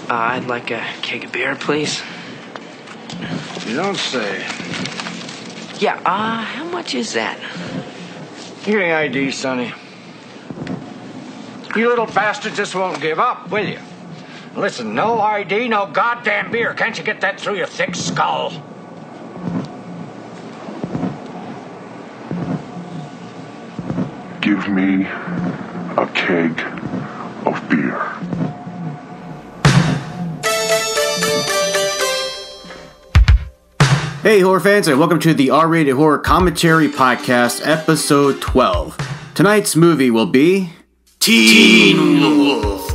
I'd like a keg of beer, please. You don't say. Yeah, how much is that? Here ain't ID, Sonny. You little bastard just won't give up, will you? Listen, no ID, no goddamn beer. Can't you get that through your thick skull? Give me a keg of beer. Hey horror fans, and welcome to the R-Rated Horror Commentary Podcast, Episode 12. Tonight's movie will be Teen Wolf.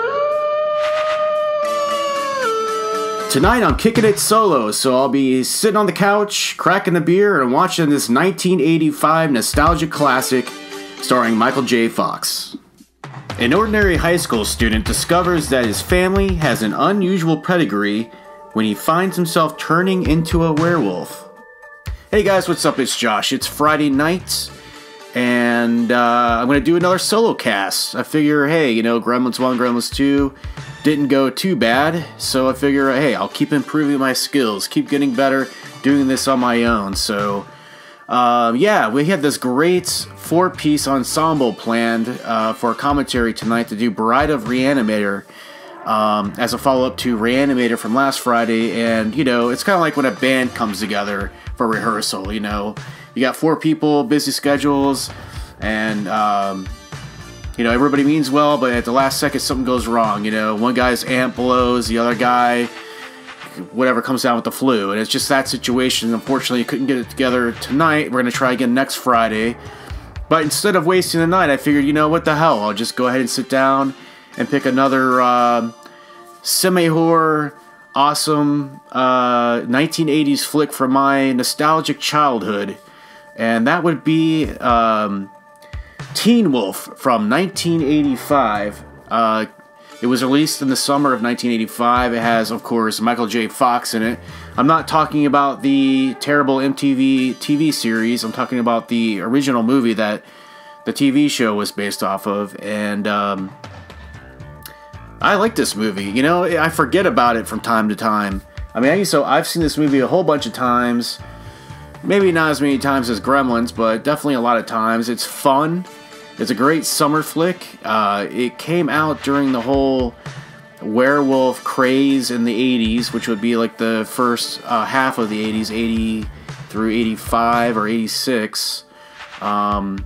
Tonight I'm kicking it solo, so I'll be sitting on the couch, cracking the beer, and watching this 1985 nostalgic classic starring Michael J. Fox. An ordinary high school student discovers that his family has an unusual pedigree when he finds himself turning into a werewolf. Hey guys, what's up? It's Josh. It's Friday night, and I'm going to do another solo cast. I figure, hey, you know, Gremlins 1, Gremlins 2 didn't go too bad, so I figure, hey, I'll keep improving my skills, keep getting better, doing this on my own. So, yeah, we had this great 4-piece ensemble planned for a commentary tonight to do Bride of Reanimator, as a follow-up to Reanimator from last Friday. And, you know, it's kind of like when a band comes together for rehearsal, you know. You got 4 people, busy schedules, and, you know, everybody means well, but at the last second something goes wrong, you know. One guy's amp blows, the other guy, whatever, comes down with the flu. And it's just that situation. Unfortunately, couldn't get it together tonight. We're going to try again next Friday. But instead of wasting the night, I figured, you know, what the hell? I'll just go ahead and sit down and pick another semi-horror, awesome 1980s flick from my nostalgic childhood. And that would be Teen Wolf from 1985. It was released in the summer of 1985. It has, of course, Michael J. Fox in it. I'm not talking about the terrible MTV TV series. I'm talking about the original movie that the TV show was based off of. And I like this movie. You know, I forget about it from time to time. I mean, I've seen this movie a whole bunch of times. Maybe not as many times as Gremlins, but definitely a lot of times. It's fun. It's a great summer flick. It came out during the whole werewolf craze in the 80s, which would be like the first half of the 80s, 80 through 85 or 86. And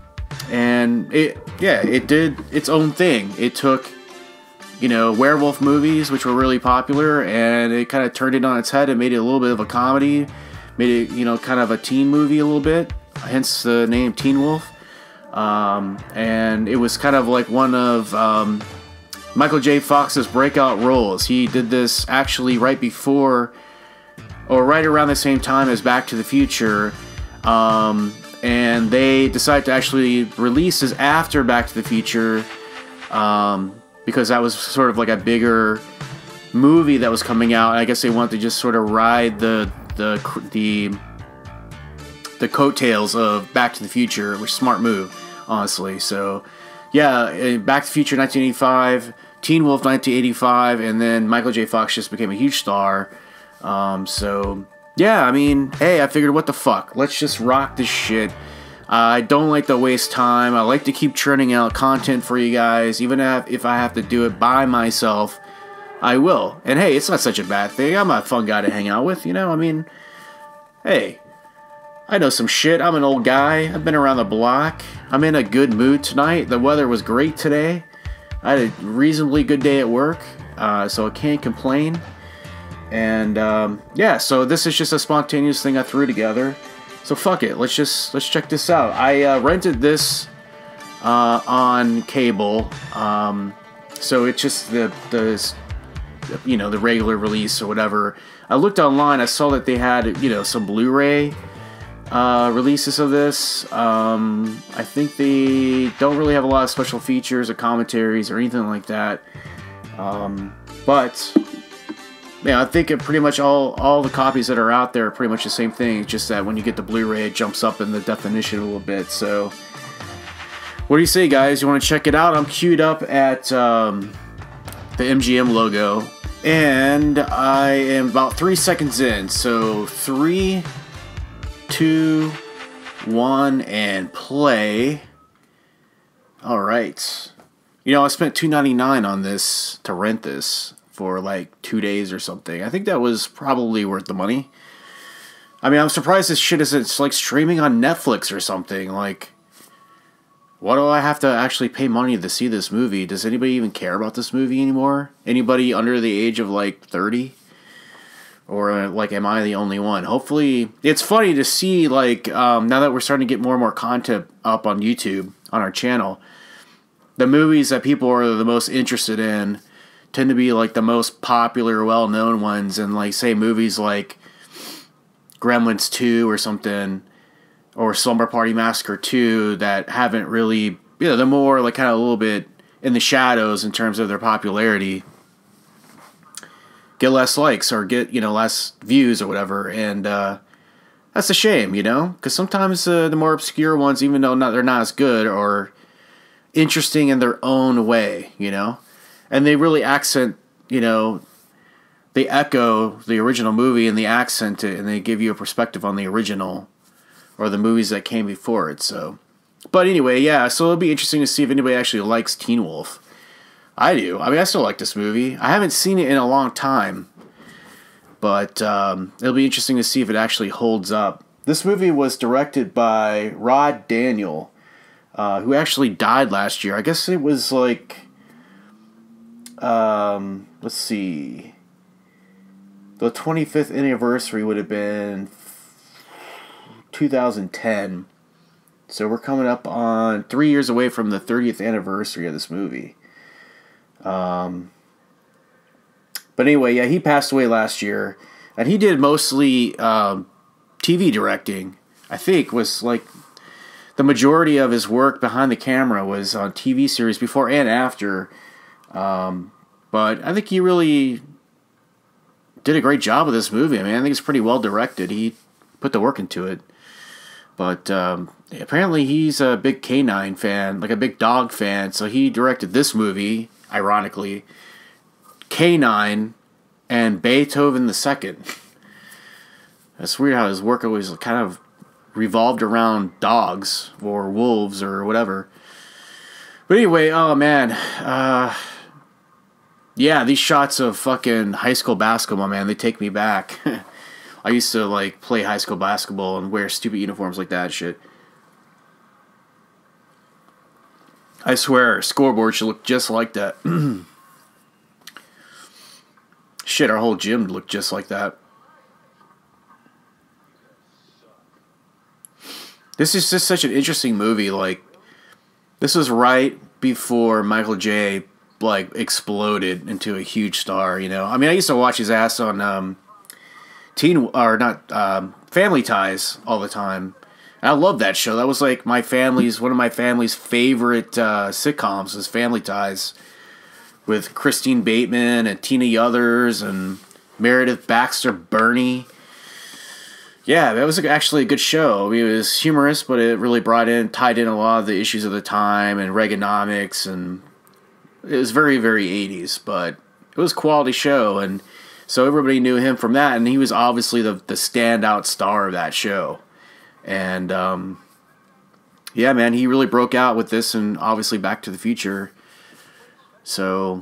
it did its own thing. It took, you know, werewolf movies, which were really popular, and it kind of turned it on its head and made it a little bit of a comedy. Made it, you know, kind of a teen movie a little bit, hence the name Teen Wolf. And it was kind of like one of Michael J. Fox's breakout roles. He did this actually right before, or right around the same time as Back to the Future. And they decided to actually release this after Back to the Future, because that was sort of like a bigger movie that was coming out. I guess they wanted to just sort of ride the coattails of Back to the Future, which is a smart move, honestly. So, yeah, Back to the Future 1985, Teen Wolf 1985, and then Michael J. Fox just became a huge star. So, yeah, I mean, hey, I figured, what the fuck? Let's just rock this shit. I don't like to waste time. I like to keep churning out content for you guys. Even if I have to do it by myself, I will. And hey, it's not such a bad thing. I'm a fun guy to hang out with, you know? I mean, hey, I know some shit. I'm an old guy. I've been around the block. I'm in a good mood tonight. The weather was great today. I had a reasonably good day at work, so I can't complain. And, yeah, so this is just a spontaneous thing I threw together. So fuck it. Let's check this out. I rented this on cable. So it's just the you know, the regular release or whatever. I looked online, I saw that they had, you know, some Blu-ray releases of this. I think they don't really have a lot of special features or commentaries or anything like that. But yeah, I think pretty much all the copies that are out there are pretty much the same thing. It's just that when you get the Blu-ray, it jumps up in the definition a little bit. So, what do you say, guys? You want to check it out? I'm queued up at the MGM logo. And I am about 3 seconds in. So 3, 2, 1, and play. Alright. You know, I spent $2.99 on this to rent this for like 2 days or something. I think that was probably worth the money. I mean, I'm surprised this shit isn't like streaming on Netflix or something. Like, why do I have to actually pay money to see this movie? Does anybody even care about this movie anymore? Anybody under the age of like 30? Or like, am I the only one? Hopefully, it's funny to see like, now that we're starting to get more and more content up on YouTube, on our channel, the movies that people are the most interested in tend to be like the most popular, well-known ones. And like, say movies like Gremlins 2 or something, or Slumber Party Massacre 2, that haven't really, you know, they're more like kind of a little bit in the shadows in terms of their popularity, get less likes or get, you know, less views or whatever. And that's a shame, you know, because sometimes the more obscure ones, even though they're not as good, are interesting in their own way, you know, and they really accent, you know, they echo the original movie and they accent it and they give you a perspective on the original or the movies that came before it. So, but anyway, yeah, so it'll be interesting to see if anybody actually likes Teen Wolf. I do. I mean, I still like this movie. I haven't seen it in a long time, but it'll be interesting to see if it actually holds up. This movie was directed by Rod Daniel, who actually died last year. I guess it was like, let's see, the 25th anniversary would have been 2010. So we're coming up on 3 years away from the 30th anniversary of this movie. But anyway, yeah, he passed away last year, and he did mostly TV directing. I think was like the majority of his work behind the camera was on TV series before and after. But I think he really did a great job with this movie. I mean, I think it's pretty well directed. He put the work into it. But apparently he's a big canine fan, like a big dog fan. So he directed this movie, ironically, Canine and Beethoven II. That's weird how his work always kind of revolved around dogs or wolves or whatever. But anyway, oh man. Yeah, these shots of fucking high school basketball, man, they take me back. I used to like play high school basketball and wear stupid uniforms like that and shit. I swear, scoreboard should look just like that. Shit, our whole gym looked just like that. This is just such an interesting movie. Like, this was right before Michael J. like exploded into a huge star. You know, I mean, I used to watch his ass on Family Ties all the time. And I love that show. That was like one of my family's favorite sitcoms was Family Ties, with Christine Bateman and Tina Yothers and Meredith Baxter Birney. Yeah, that was actually a good show. I mean, it was humorous, but it really tied in a lot of the issues of the time and Reaganomics, and it was very, very 80s, but it was a quality show, and so everybody knew him from that, and he was obviously the standout star of that show. And, yeah, man, he really broke out with this and obviously Back to the Future. So,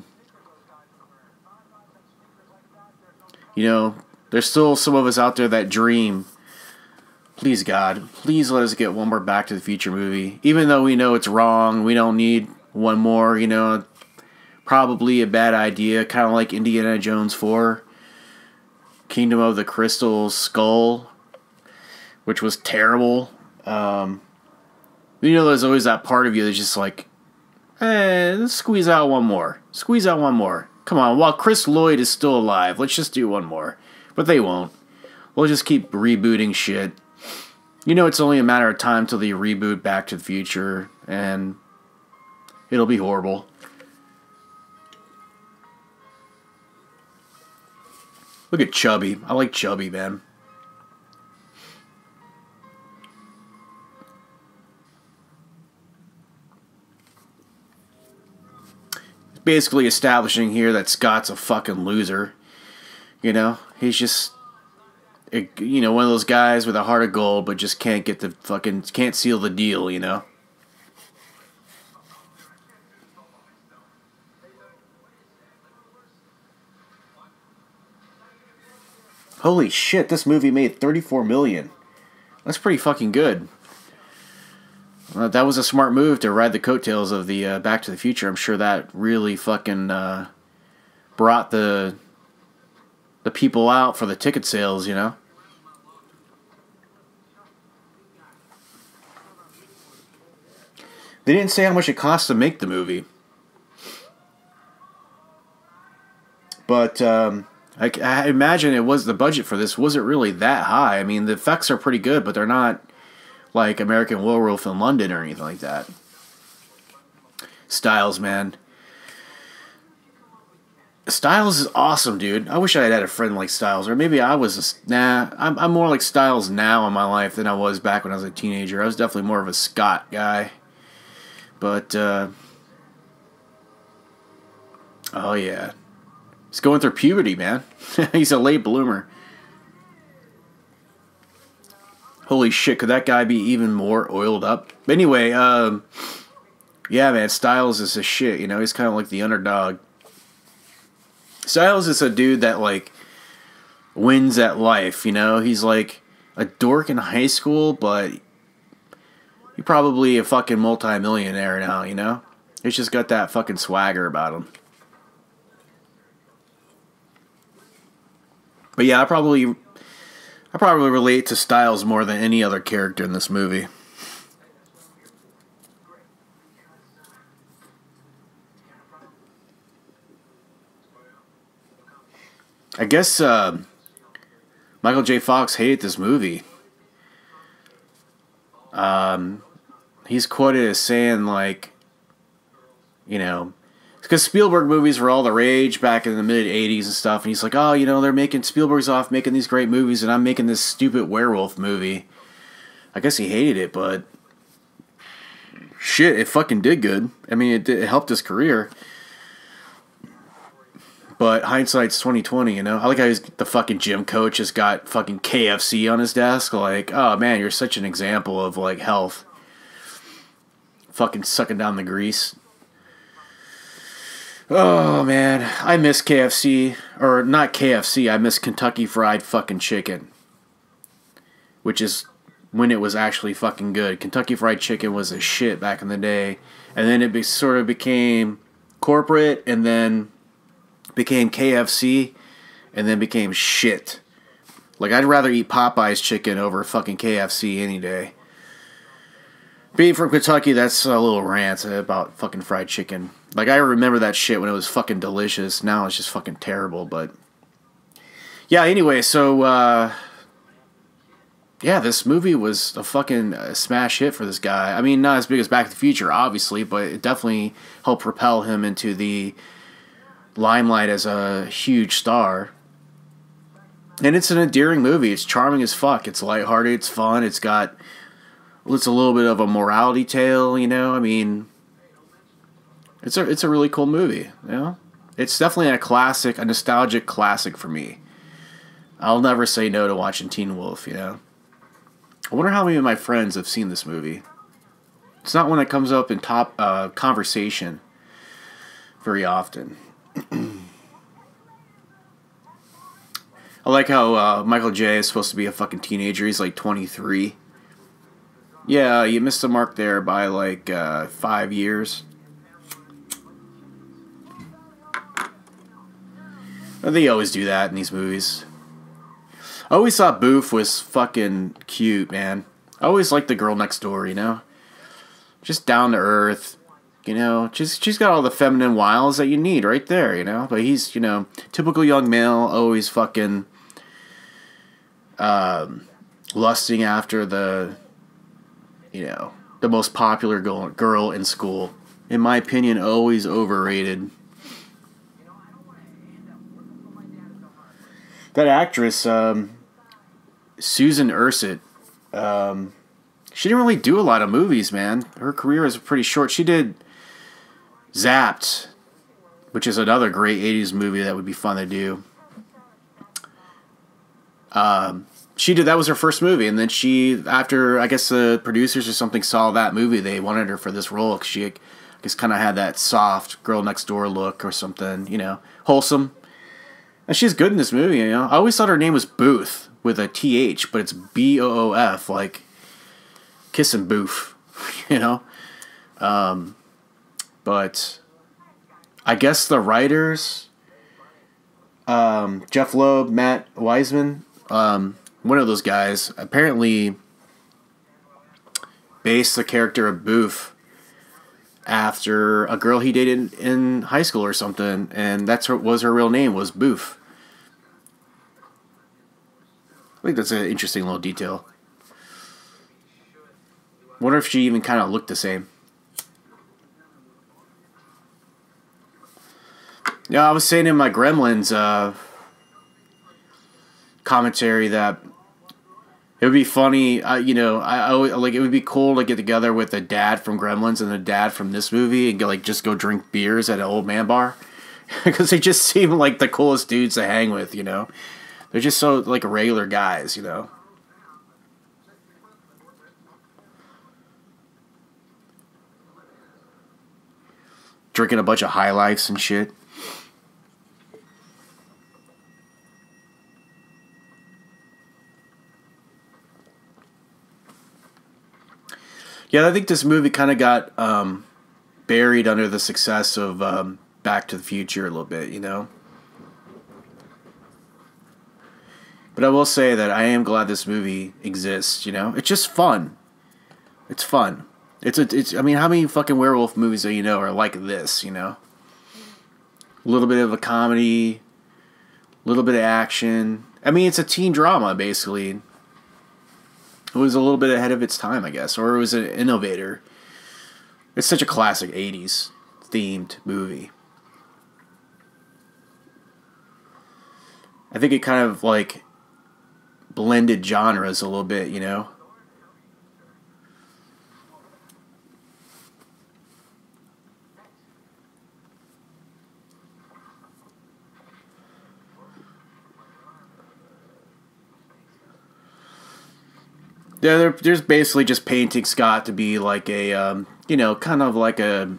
you know, there's still some of us out there that dream. Please, God, please let us get one more Back to the Future movie. Even though we know it's wrong, we don't need one more, you know, probably a bad idea, kind of like Indiana Jones 4, Kingdom of the Crystal Skull, which was terrible. You know, there's always that part of you that's just like, let's squeeze out one more. Squeeze out one more. Come on, while Chris Lloyd is still alive, let's just do one more. But they won't. We'll just keep rebooting shit. You know, it's only a matter of time till they reboot Back to the Future, and it'll be horrible. Look at Chubby. I like Chubby, man. basically establishing here that Scott's a fucking loser. You know, he's just, you know, one of those guys with a heart of gold, but just can't get the fucking, can't seal the deal, you know? Holy shit, this movie made $34 million. That's pretty fucking good. That was a smart move to ride the coattails of the Back to the Future. I'm sure that really fucking brought the people out for the ticket sales, you know? They didn't say how much it cost to make the movie. But I imagine it was, the budget for this wasn't really that high. I mean, the effects are pretty good, but they're not like American Werewolf in London or anything like that. Styles, man. Styles is awesome, dude. I wish I had a friend like Styles. Or maybe I was I'm more like Styles now in my life than I was back when I was a teenager. I was definitely more of a Scott guy. But, oh yeah. He's going through puberty, man. He's a late bloomer. Holy shit, could that guy be even more oiled up? But anyway, yeah, man, Styles is a shit, you know? He's kind of like the underdog. Styles is a dude that, like, wins at life, you know? He's like a dork in high school, but he's probably a fucking multi-millionaire now, you know? He's just got that fucking swagger about him. But yeah, I probably relate to Styles more than any other character in this movie. I guess Michael J. Fox hated this movie. He's quoted as saying, like, you know, because Spielberg movies were all the rage back in the mid-'80s and stuff, and he's like, oh, you know, they're making, Spielberg's off making these great movies, and I'm making this stupid werewolf movie. I guess he hated it, but shit, it fucking did good. I mean, it helped his career. But hindsight's 20/20, you know? I like how the fucking gym coach has got fucking KFC on his desk. Like, oh man, you're such an example of, like, health. Fucking sucking down the grease. Oh, man. I miss KFC. Or, not KFC. I miss Kentucky Fried fucking Chicken. Which is when it was actually fucking good. Kentucky Fried Chicken was a shit back in the day. And then it sort of became corporate. And then became KFC. And then became shit. Like, I'd rather eat Popeye's chicken over fucking KFC any day. Being from Kentucky, that's a little rant about fucking fried chicken. Like, I remember that shit when it was fucking delicious. Now it's just fucking terrible, but... Yeah, anyway, so, yeah, this movie was a fucking smash hit for this guy. I mean, not as big as Back to the Future, obviously, but it definitely helped propel him into the limelight as a huge star. And it's an endearing movie. It's charming as fuck. It's lighthearted. It's fun. It's got... It's a little bit of a morality tale, you know? I mean, it's a really cool movie, you know? It's definitely a classic, a nostalgic classic for me. I'll never say no to watching Teen Wolf, you know? I wonder how many of my friends have seen this movie. It's not one that comes up in top conversation very often. I like how Michael J. is supposed to be a fucking teenager. He's like 23. Yeah, you missed the mark there by like 5 years. They always do that in these movies. I always thought Boof was fucking cute, man. I always liked the girl next door, you know? Just down to earth, you know? She's got all the feminine wiles that you need right there, you know? But he's, you know, typical young male, always fucking lusting after the... you know, the most popular girl in school. In my opinion, always overrated. That actress, Susan Ursett, she didn't really do a lot of movies, man. Her career is pretty short. She did Zapped. which is another great 80s movie that would be fun to do. That was her first movie, and then after, I guess the producers or something saw that movie, they wanted her for this role, because she, I guess, kind of had that soft girl next door look or something, wholesome. And she's good in this movie, I always thought her name was Booth, with a TH, but it's BOOF, like kissing Boof, But I guess the writers, Jeff Loeb, Matt Wiseman, one of those guys, apparently based the character of Boof after a girl he dated in high school or something, and was her real name, was Boof. I think that's an interesting little detail. Wonder if she even kind of looked the same. Yeah, I was saying in my Gremlins commentary that it would be funny, I always, like, it would be cool to get together with the dad from Gremlins and the dad from this movie and just go drink beers at an old man bar, because they just seem like the coolest dudes to hang with. They're just so like regular guys. Drinking a bunch of High Lifes and shit. Yeah, I think this movie kind of got buried under the success of Back to the Future a little bit, But I will say that I am glad this movie exists, It's just fun. It's fun. I mean, how many fucking werewolf movies do you know are like this, A little bit of a comedy, a little bit of action. I mean, it's a teen drama, basically. It was a little bit ahead of its time, I guess, or it was an innovator. It's such a classic 80s themed movie. I think it kind of like blended genres a little bit, Yeah, there's basically just painting Scott to be like a, kind of like a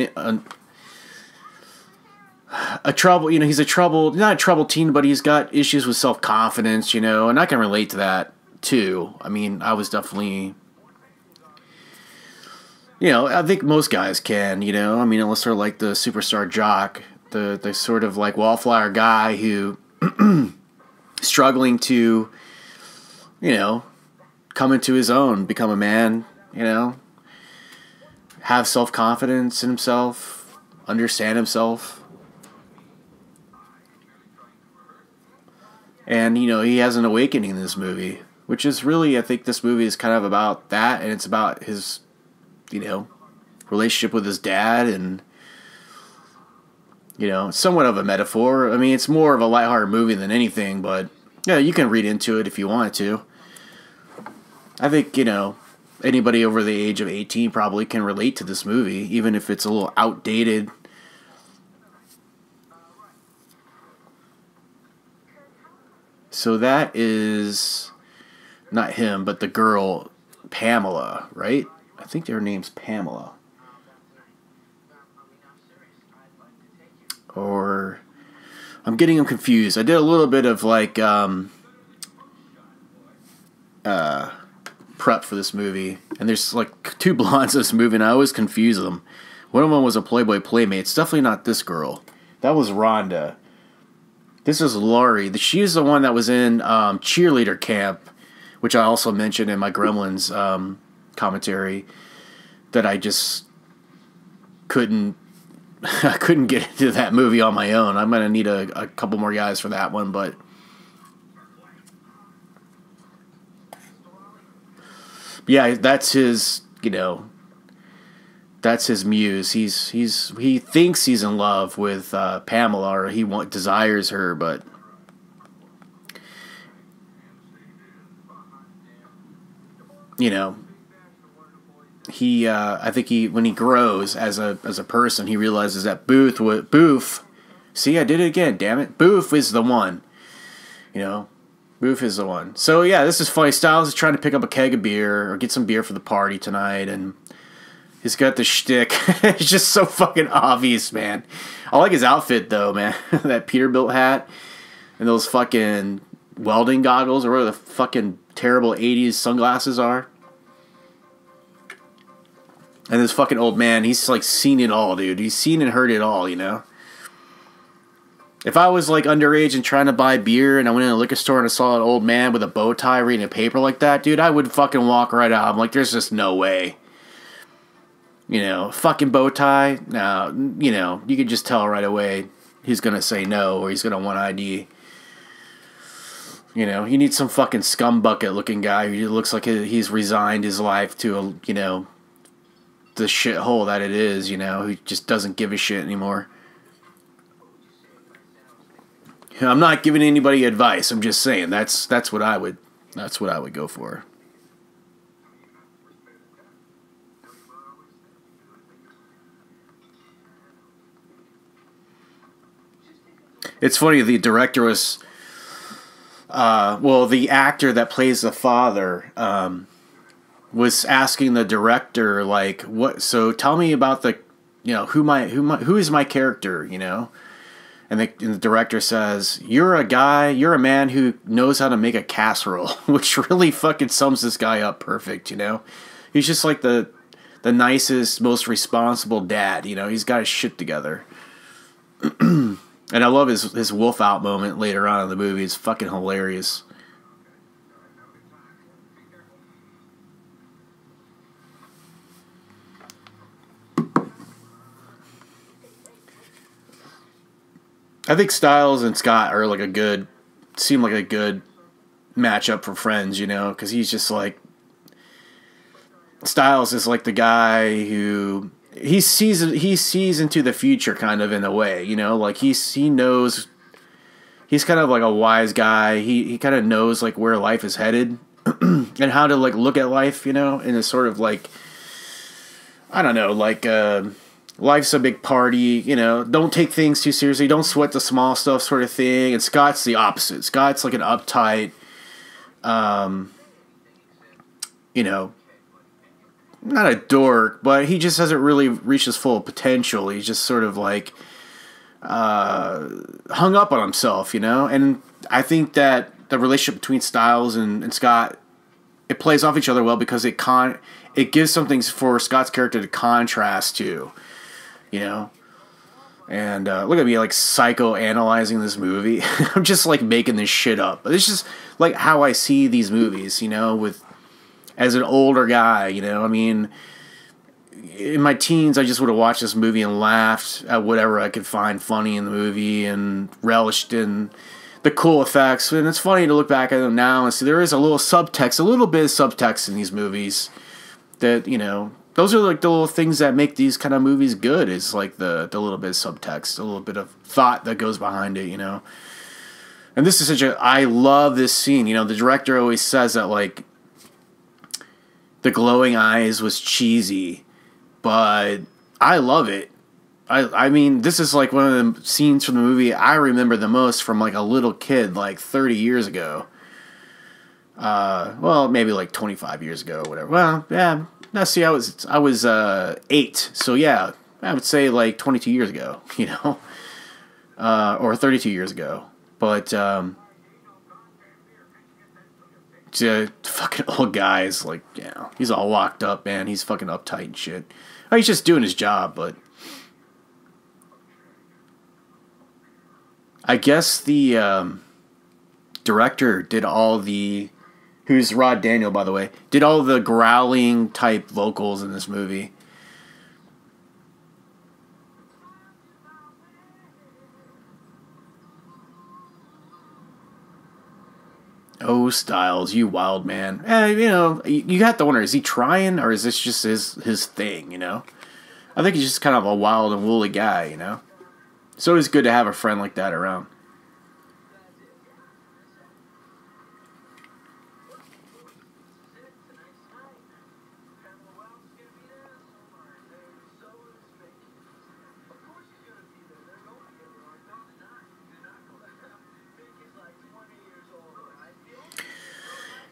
trouble, he's not a troubled teen, but he's got issues with self-confidence, and I can relate to that too. I mean, I was definitely, I think most guys can, I mean, unless they're like the superstar jock, the sort of like wallflower guy who struggling to, come into his own, become a man, have self-confidence in himself, understand himself. And, he has an awakening in this movie, which is really, I think this movie is kind of about that, and it's about his, relationship with his dad, and, somewhat of a metaphor. I mean, it's more of a lighthearted movie than anything, but, yeah, you can read into it if you wanted to. I think, anybody over the age of 18 probably can relate to this movie, even if it's a little outdated. So that is not him, but the girl, Pamela, right? I think her name's Pamela. Or I'm getting them confused. I did a little bit of like prep for this movie, and there's like two blondes in this movie, and I always confuse them. One of them was a Playboy Playmate. It's definitely not this girl. That was Rhonda. This is Laurie. She's the one that was in cheerleader camp, which I also mentioned in my Gremlins commentary, that I just couldn't get into that movie on my own. I'm going to need a couple more guys for that one, but yeah, that's his, that's his muse. He thinks he's in love with Pamela, or he desires her, but I think when he grows as a person, he realizes that Boof. See, I did it again. Damn it, Boof is the one. You know, Boof is the one. So yeah, this is funny. Styles is trying to pick up a keg of beer or get some beer for the party tonight, and he's got the shtick. It's just so fucking obvious, man. I like his outfit though, man. That Peterbilt hat and those fucking welding goggles, or whatever the fucking terrible 80s sunglasses are. And this fucking old man, he's like seen it all, dude. He's seen and heard it all, you know? If I was like underage and trying to buy beer and I went in a liquor store and I saw an old man with a bow tie reading a paper like that, dude, I would fucking walk right out. I'm like, there's just no way. You know, fucking bow tie? No, you know, you could just tell right away he's going to say no or he's going to want ID. You know, you need some fucking scumbucket looking guy who looks like he's resigned his life to, you know, the shithole that it is, you know, who just doesn't give a shit anymore. I'm not giving anybody advice. I'm just saying that's what I would go for. It's funny, the director was the actor that plays the father was asking the director, like, what, so tell me about the, you know, who is my character, you know? And the director says, you're a man who knows how to make a casserole, which really fucking sums this guy up perfect, you know? He's just like the nicest, most responsible dad, you know? He's got his shit together. And I love his wolf out moment later on in the movie. It's fucking hilarious. I think Styles and Scott are like seem like a good matchup for friends, you know, because he's just like, Styles is like the guy who he sees into the future kind of in a way, you know, like he knows, he's kind of like a wise guy. He kind of knows like where life is headed and how to like look at life, you know, in a sort of like, I don't know, like life's a big party, you know, don't take things too seriously, don't sweat the small stuff sort of thing. And Scott's the opposite. Scott's like an uptight, you know, not a dork, but he just hasn't really reached his full potential. He's just sort of like hung up on himself, you know? And I think that the relationship between Styles and Scott, it plays off each other well because it gives something for Scott's character to contrast to, you know? And look at me like psychoanalyzing this movie. I'm just like making this shit up. But it's just like how I see these movies, you know, as an older guy, you know. I mean, in my teens, I just would have watched this movie and laughed at whatever I could find funny in the movie and relished in the cool effects. And it's funny to look back at them now and see there is a little bit of subtext in these movies that, you know, those are like the little things that make these kind of movies good, is like the little bit of subtext, a little bit of thought that goes behind it, you know. And this is I love this scene. You know, the director always says that, like, the glowing eyes was cheesy, but I love it. I mean, this is like one of the scenes from the movie I remember the most from like a little kid, like 30 years ago. Well, maybe like 25 years ago or whatever. Well, yeah. Now, see, I was 8, so yeah, I would say like 22 years ago, you know, or 32 years ago. But fucking old guy's like, you know, he's all locked up, man. He's fucking uptight and shit. Oh, he's just doing his job, but I guess the director did all the, who's Rod Daniel, by the way, did all the growling type vocals in this movie. Oh, Styles, you wild man. You know, you have to wonder, is he trying, or is this just his thing, you know? I think he's just kind of a wild and woolly guy, you know? It's always good to have a friend like that around.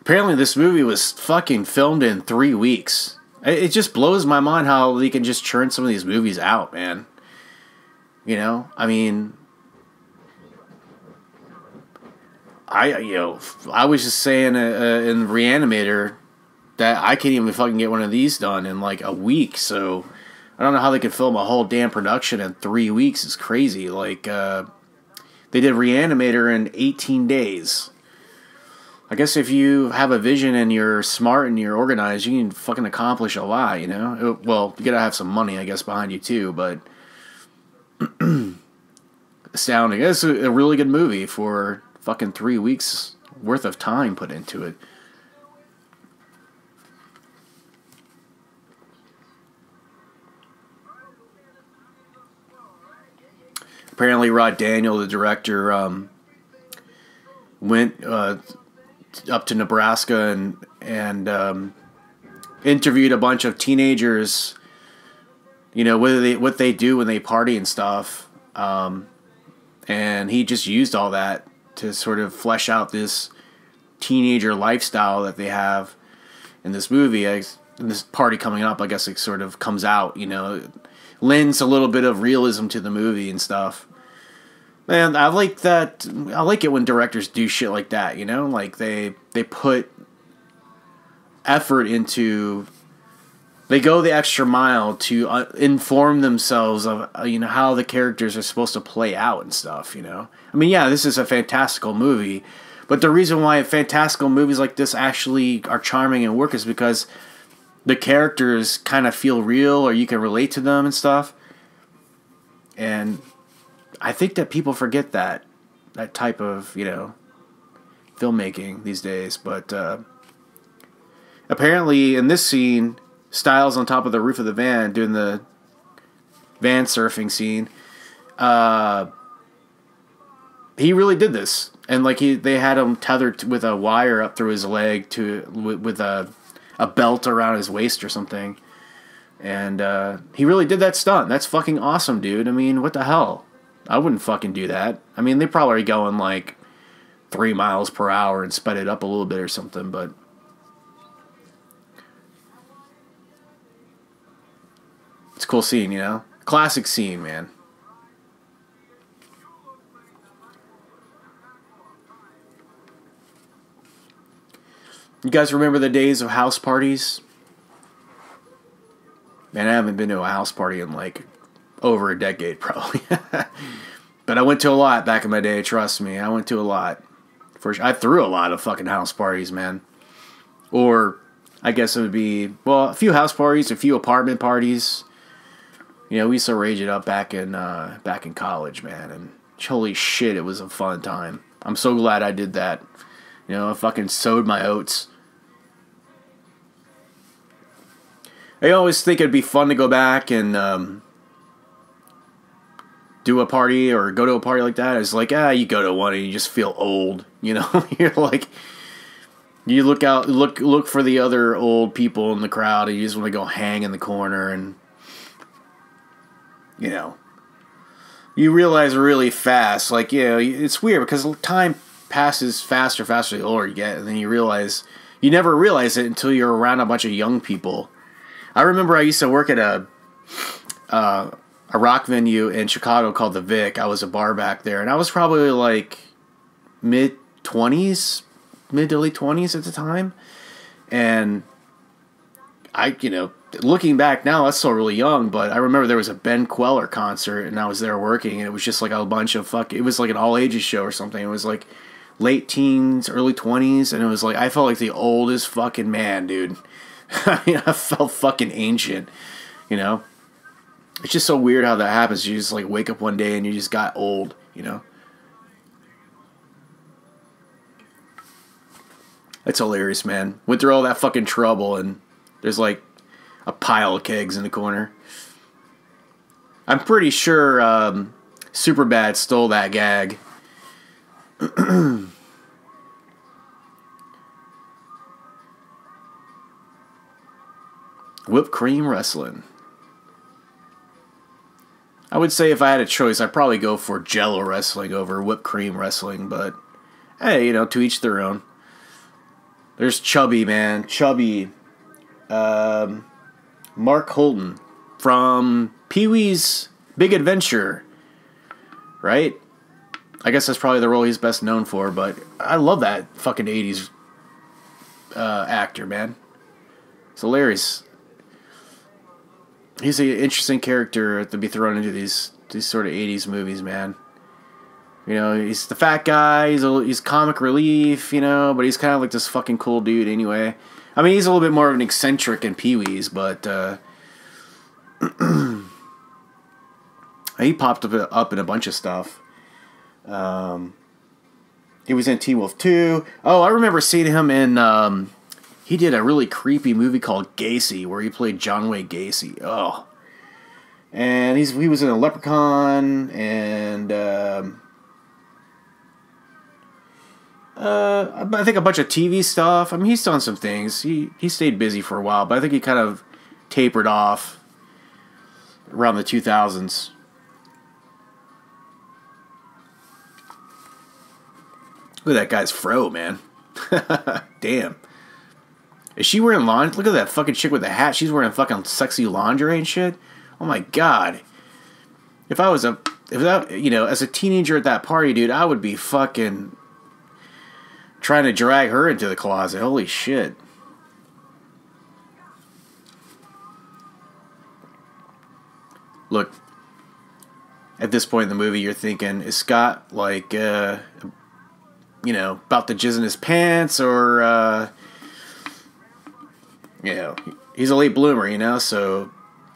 Apparently this movie was fucking filmed in 3 weeks. It just blows my mind how they can just churn some of these movies out, man. You know, I mean, I was just saying in Reanimator that I can't even fucking get one of these done in like a week. So I don't know how they could film a whole damn production in 3 weeks. It's crazy. Like they did Reanimator in 18 days. I guess if you have a vision and you're smart and you're organized, you can fucking accomplish a lot, you know? Well, you gotta have some money, I guess, behind you too, but astounding. It's a really good movie for fucking 3 weeks worth of time put into it. Apparently Rod Daniel, the director, went up to Nebraska and interviewed a bunch of teenagers, you know, what they do when they party and stuff, and he just used all that to sort of flesh out this teenager lifestyle that they have in this movie. And this party coming up, I guess it sort of comes out, you know, lends a little bit of realism to the movie and stuff. Man, I like that. I like it when directors do shit like that, you know? Like, they put effort into... They go the extra mile to inform themselves of, you know, how the characters are supposed to play out and stuff, you know? I mean, yeah, this is a fantastical movie, but the reason why fantastical movies like this actually are charming and work is because the characters kind of feel real, or you can relate to them and stuff. And I think that people forget that type of, you know, filmmaking these days. But apparently in this scene, Styles on top of the roof of the van doing the van surfing scene, he really did this. And like they had him tethered with a wire up through his leg with a belt around his waist or something. And he really did that stunt. That's fucking awesome, dude. I mean, what the hell? I wouldn't fucking do that. I mean, they probably going like 3 miles per hour and sped it up a little bit or something, but it's a cool scene, you know? Classic scene, man. You guys remember the days of house parties? Man, I haven't been to a house party in like over a decade, probably. But I went to a lot back in my day, trust me. I went to a lot. I threw a lot of fucking house parties, man. Or, I guess it would be, well, a few house parties, a few apartment parties. You know, we used to rage it up back in college, man. And holy shit, it was a fun time. I'm so glad I did that. You know, I fucking sowed my oats. I always think it'd be fun to go back and do a party or go to a party like that. It's like, you go to one and you just feel old, you know? You're like, you look for the other old people in the crowd and you just want to go hang in the corner, and you know, you realize really fast, like, you know, it's weird because time passes faster the older you get, and then you realize, you never realize it until you're around a bunch of young people. I remember I used to work at a rock venue in Chicago called the Vic. I was a bar back there, and I was probably like mid to late 20s at the time. And I, you know, looking back now, that's still really young, but I remember there was a Ben Queller concert, and I was there working, and it was just like a bunch of it was like an all-ages show or something. It was like late teens, early 20s, and it was like, I felt like the oldest fucking man, dude. I mean, I felt fucking ancient, you know? It's just so weird how that happens. You just like wake up one day and you just got old, you know? It's hilarious, man. Went through all that fucking trouble and there's like a pile of kegs in the corner. I'm pretty sure Superbad stole that gag. Whipped cream wrestling. I would say if I had a choice, I'd probably go for Jello wrestling over whipped cream wrestling, but hey, you know, to each their own. There's Chubby, man. Chubby. Mark Holton from Pee-wee's Big Adventure. Right? I guess that's probably the role he's best known for, but I love that fucking 80s actor, man. It's hilarious. He's an interesting character to be thrown into these sort of 80s movies, man. You know, he's the fat guy, he's comic relief, you know, but he's kind of like this fucking cool dude anyway. I mean, he's a little bit more of an eccentric in Pee-wee's, but he popped up in a bunch of stuff. He was in Teen Wolf 2. Oh, I remember seeing him in... he did a really creepy movie called Gacy, where he played John Wayne Gacy. Oh. And he was in a Leprechaun, and... I think a bunch of TV stuff. I mean, he's done some things. He stayed busy for a while, but I think he kind of tapered off around the 2000s. Look at that guy's fro, man. Damn. Is she wearing lingerie? Look at that fucking chick with the hat. She's wearing fucking sexy lingerie and shit. Oh my god. If I, you know, as a teenager at that party, dude, I would be fucking trying to drag her into the closet. Holy shit. Look, at this point in the movie, you're thinking, is Scott, like, you know, about to jizz in his pants, or, you know, he's a late bloomer, you know, so...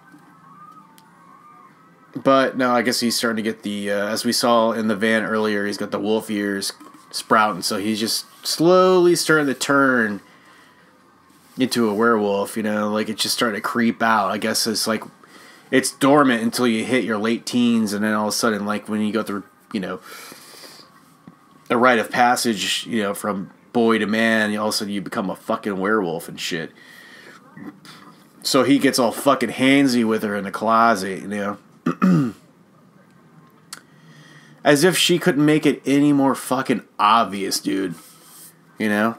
But, no, I guess he's starting to get the, as we saw in the van earlier, he's got the wolf ears sprouting, so he's just slowly starting to turn into a werewolf, you know, like it's just starting to creep out. I guess it's like, it's dormant until you hit your late teens, and then all of a sudden, like, when you go through, you know, the rite of passage, you know, from boy to man, all of a sudden you become a fucking werewolf and shit. So he gets all fucking handsy with her in the closet, you know. As if she couldn't make it any more fucking obvious, dude. You know?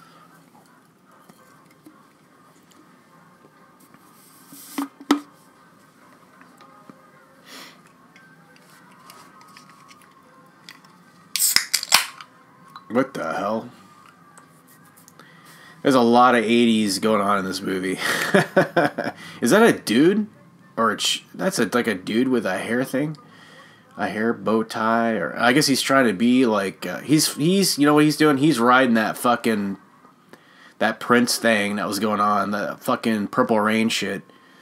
What the hell? There's a lot of 80s going on in this movie. Is that a dude? Or that's like a dude with a hair thing? A hair bow tie? Or I guess he's trying to be like... he's you know what he's doing? He's riding that fucking... that Prince thing that was going on. The fucking Purple Rain shit.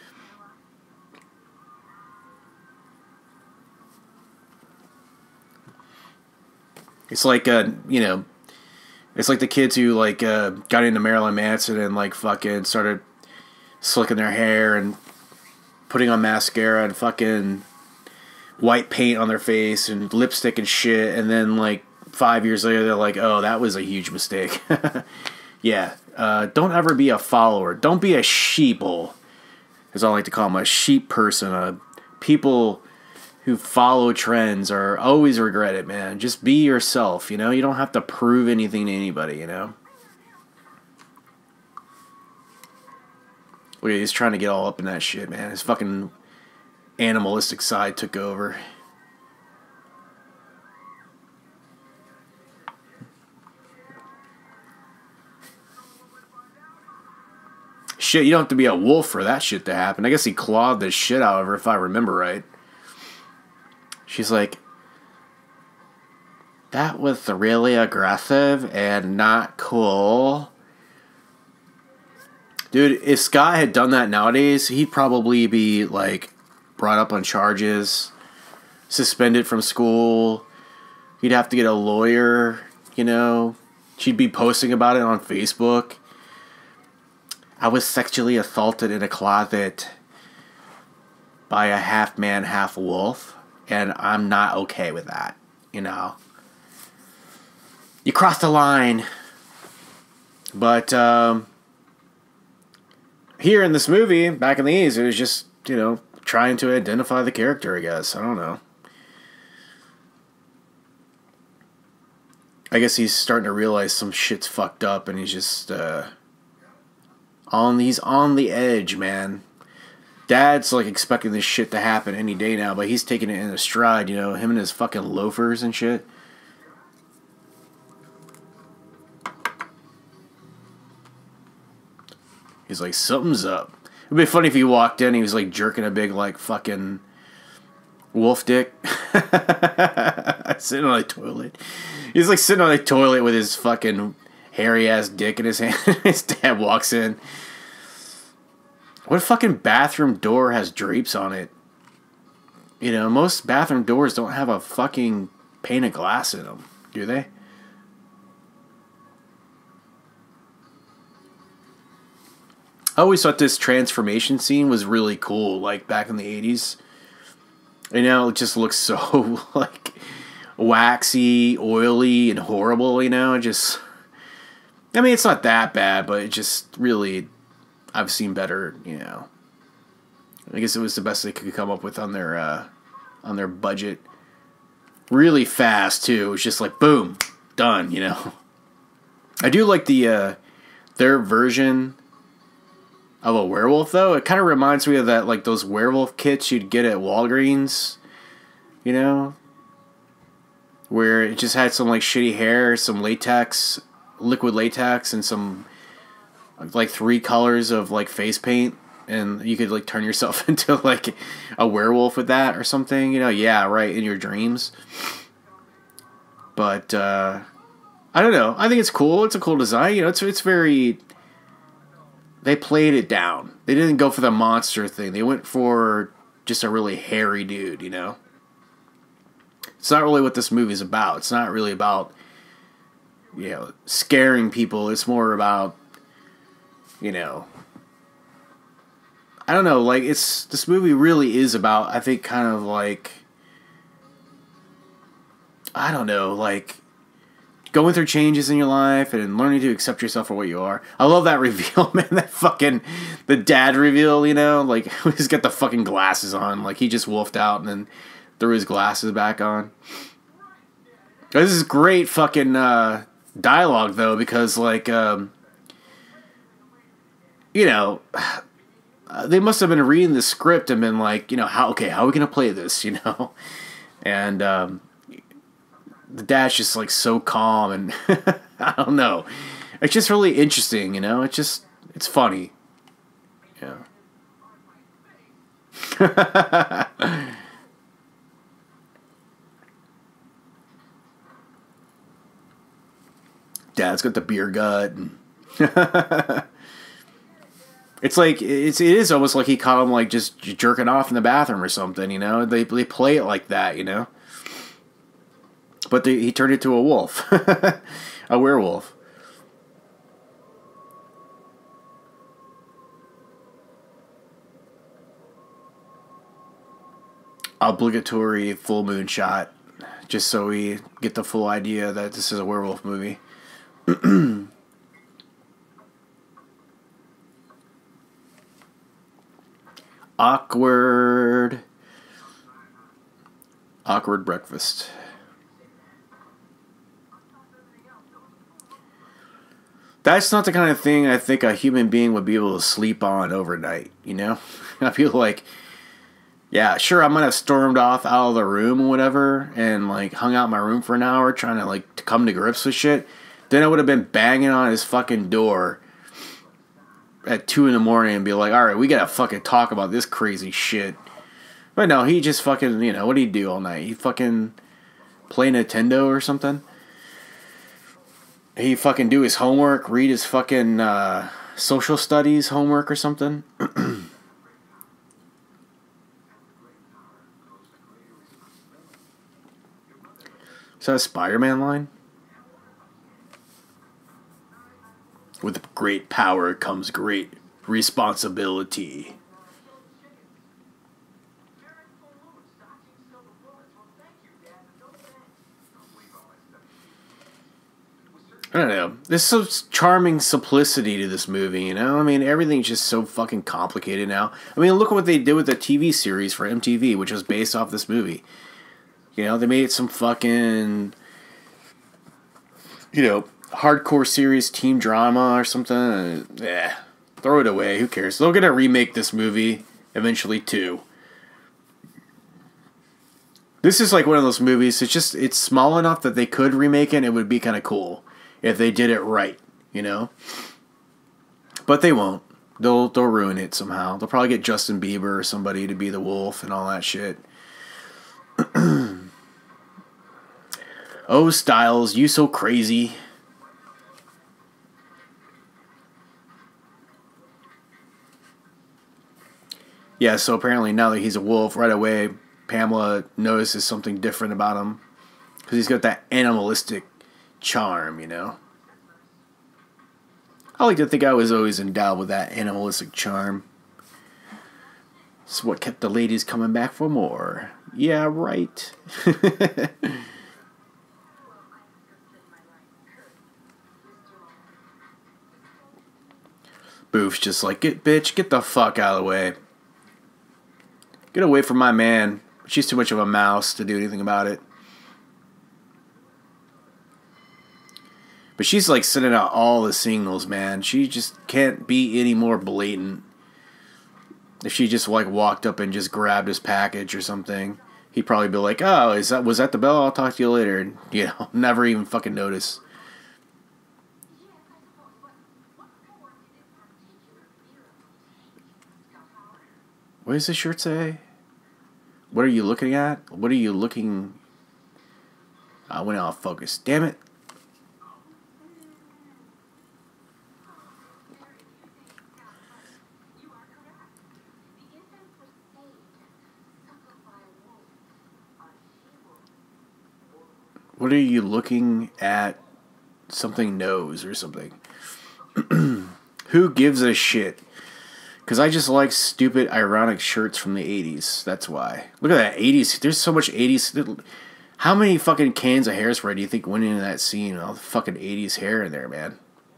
It's like, you know... It's like the kids who, like, got into Marilyn Manson and, like, fucking started slicking their hair and putting on mascara and fucking white paint on their face and lipstick and shit, and then, like, 5 years later, they're like, oh, that was a huge mistake. Yeah. Don't ever be a follower. Don't be a sheeple, as I like to call them, a sheep person. People who follow trends are always regret it, man. Just be yourself, you know? You don't have to prove anything to anybody, you know? Look, he's trying to get all up in that shit, man. His fucking animalistic side took over. Shit, you don't have to be a wolf for that shit to happen. I guess he clawed the shit out of her, if I remember right. She's like, that was really aggressive and not cool. Dude, if Scott had done that nowadays, he'd probably be, like, brought up on charges, suspended from school. He'd have to get a lawyer, you know. She'd be posting about it on Facebook. I was sexually assaulted in a closet by a half man, half wolf. And I'm not okay with that, you know. You crossed the line. But here in this movie, back in the 80s, it was just, you know, trying to identify the character, I guess. I don't know. I guess he's starting to realize some shit's fucked up, and he's just on the edge, man. Dad's like expecting this shit to happen any day now, but he's taking it in a stride, you know, him and his fucking loafers and shit. He's like, something's up. It'd be funny if he walked in and he was like jerking a big like fucking wolf dick. Sitting on a toilet. He's like sitting on a toilet with his fucking hairy ass dick in his hand. His dad walks in. What fucking bathroom door has drapes on it? You know, most bathroom doors don't have a fucking pane of glass in them, do they? I always thought this transformation scene was really cool, like back in the 80s. And now it just looks so like waxy, oily, and horrible, you know? It just, I mean, it's not that bad, but it just really, I've seen better, you know. I guess it was the best they could come up with on their budget. Really fast too. It was just like boom, done, you know. I do like the their version of a werewolf though. It kind of reminds me of that, like those werewolf kits you'd get at Walgreens, you know, where it just had some like shitty hair, some latex, liquid latex, and some like 3 colors of like face paint, and you could like turn yourself into like a werewolf with that or something, you know. Yeah, right, in your dreams. But I don't know, I think it's cool. It's a cool design, you know. It's very, they played it down. They didn't go for the monster thing. They went for just a really hairy dude, you know. It's not really what this movie's about. It's not really about, you know, scaring people. It's more about, you know, I don't know, like, it's, this movie really is about, I think, kind of like, I don't know, like, going through changes in your life and learning to accept yourself for what you are. I love that reveal, man, that fucking, the dad reveal, you know, like, he's got the fucking glasses on, like, he just wolfed out and then threw his glasses back on. This is great fucking dialogue, though, because, like, you know, they must have been reading the script and been like, you know, how are we going to play this, you know? And the dad's just, like, so calm, and I don't know. It's just really interesting, you know? It's funny. Yeah. Dad's got the beer gut, and it's like, it is almost like he caught him like just jerking off in the bathroom or something, you know? They play it like that, you know? But he turned into a wolf. A werewolf. Obligatory full moon shot, just so we get the full idea that this is a werewolf movie. Awkward breakfast. That's not the kind of thing I think a human being would be able to sleep on overnight, you know? I feel like, yeah, sure, I might have stormed off out of the room or whatever and, like, hung out in my room for an hour trying to, like, to come to grips with shit. Then I would have been banging on his fucking door at 2 in the morning and be like, alright, we gotta fucking talk about this crazy shit. But no, he just fucking, you know, what did he do all night? He fucking play Nintendo or something? He fucking do his homework, read his fucking social studies homework or something? Is that a Spider-Man line? With great power comes great responsibility. I don't know. There's so charming simplicity to this movie, you know? I mean, everything's just so fucking complicated now. I mean, look at what they did with the TV series for MTV, which was based off this movie. You know, they made some fucking hardcore serious team drama or something. Throw it away. Who cares? They're gonna remake this movie eventually too. This is like one of those movies. It's small enough that they could remake it. And it would be kind of cool if they did it right, But they won't. They'll ruin it somehow. They'll probably get Justin Bieber or somebody to be the wolf and all that shit. Oh, Styles, you so crazy. Yeah, so apparently now that he's a wolf, right away, Pamela notices something different about him. Because he's got that animalistic charm, I like to think I was always endowed with that animalistic charm. It's what kept the ladies coming back for more. Yeah, right. Boof's just like, get the fuck out of the way. Get away from my man. She's too much of a mouse to do anything about it. But she's like sending out all the signals, man. She just can't be any more blatant. If she just like walked up and just grabbed his package or something, he'd probably be like, "Oh, was that the bell? I'll talk to you later." And never even fucking notice. What does this shirt say? What are you looking at? What are you looking? I went out of focus. Damn it. What are you looking at? Something nose or something. Who gives a shit? Because I just like stupid, ironic shirts from the 80s. That's why. Look at that 80s. There's so much 80s. How many fucking cans of hairspray do you think went into that scene? All the fucking 80s hair in there, man.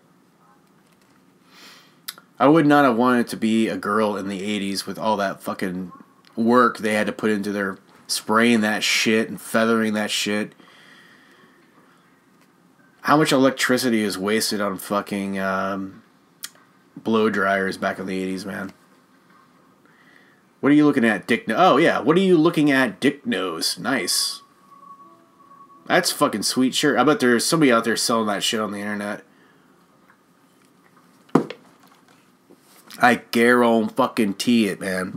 I would not have wanted to be a girl in the 80s with all that fucking work they had to put into their spraying that shit and feathering that shit. How much electricity is wasted on fucking blow dryers back in the 80s, man? What are you looking at, Dick? Oh, yeah. What are you looking at, Dick Nose? Nice. That's fucking sweet shirt. I bet there's somebody out there selling that shit on the internet. I guarantee it, man.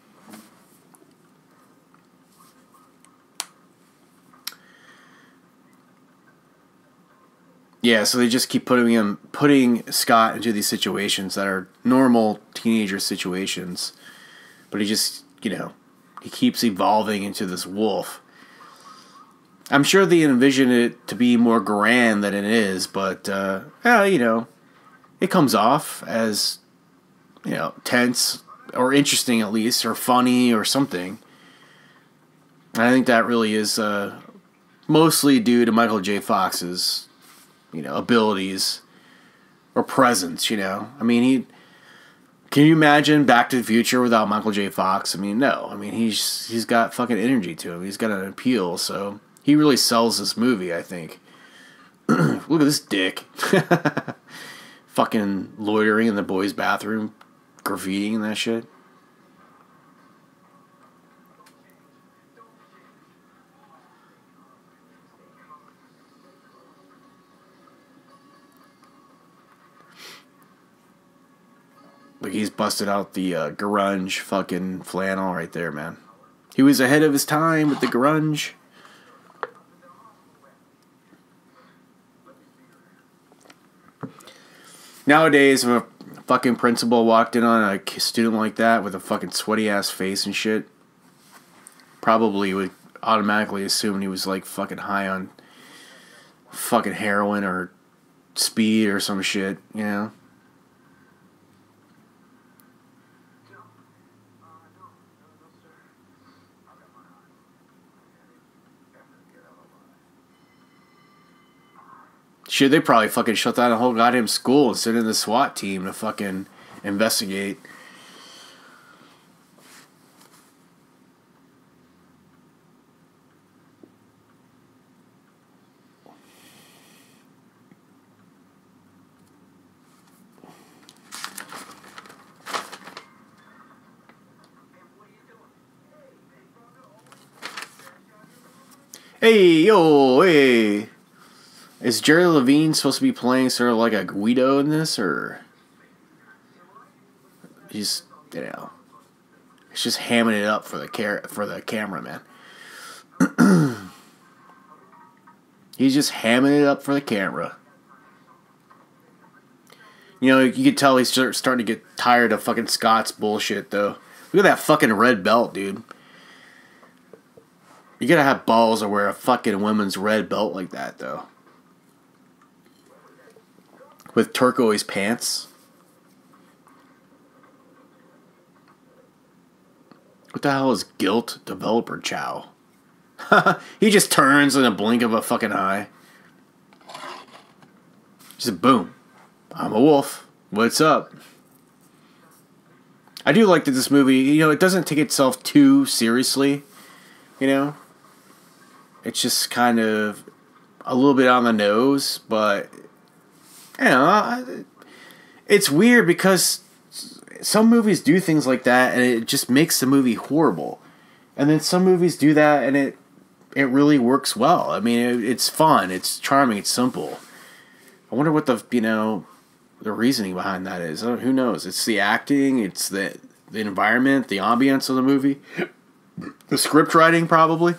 Yeah, so they just keep putting Scott into these situations that are normal teenager situations. But he just, he keeps evolving into this wolf. I'm sure they envision it to be more grand than it is, but, it comes off as, tense or interesting at least, or funny or something. And I think that really is mostly due to Michael J. Fox's abilities or presence, I mean, can you imagine Back to the Future without Michael J. Fox? I mean, no. I mean, he's got fucking energy to him. He's got an appeal, so he really sells this movie, I think. Look at this dick. Fucking loitering in the boys' bathroom, graffitiing and that shit. Like, he's busted out the grunge fucking flannel right there, man. He was ahead of his time with the grunge. Nowadays, if a fucking principal walked in on a student like that with a fucking sweaty-ass face and shit, probably would automatically assume he was, like, fucking high on fucking heroin or speed or some shit, Shit, they probably fucking shut down the whole goddamn school and send in the SWAT team to fucking investigate. Hey, yo, hey. Is Jerry Levine supposed to be playing sort of like a Guido in this, or he's, you know, he's just hamming it up for the camera, man. He's just hamming it up for the camera. You know, you could tell he's starting to get tired of fucking Scott's bullshit, though. Look at that fucking red belt, dude. You gotta have balls to wear a fucking women's red belt like that, though. With turquoise pants. What the hell is Guilt Developer Chow? He just turns in a blink of a fucking eye. Just boom. I'm a wolf. What's up? I do like that this movie, you know, it doesn't take itself too seriously. You know? It's just kind of a little bit on the nose, but, you know, it's weird because some movies do things like that and it just makes the movie horrible. And then some movies do that and it really works well. I mean, it's fun, it's charming, it's simple. I wonder what the, you know, the reasoning behind that is. Who knows? It's the acting, it's the environment, the ambience of the movie, the script writing probably.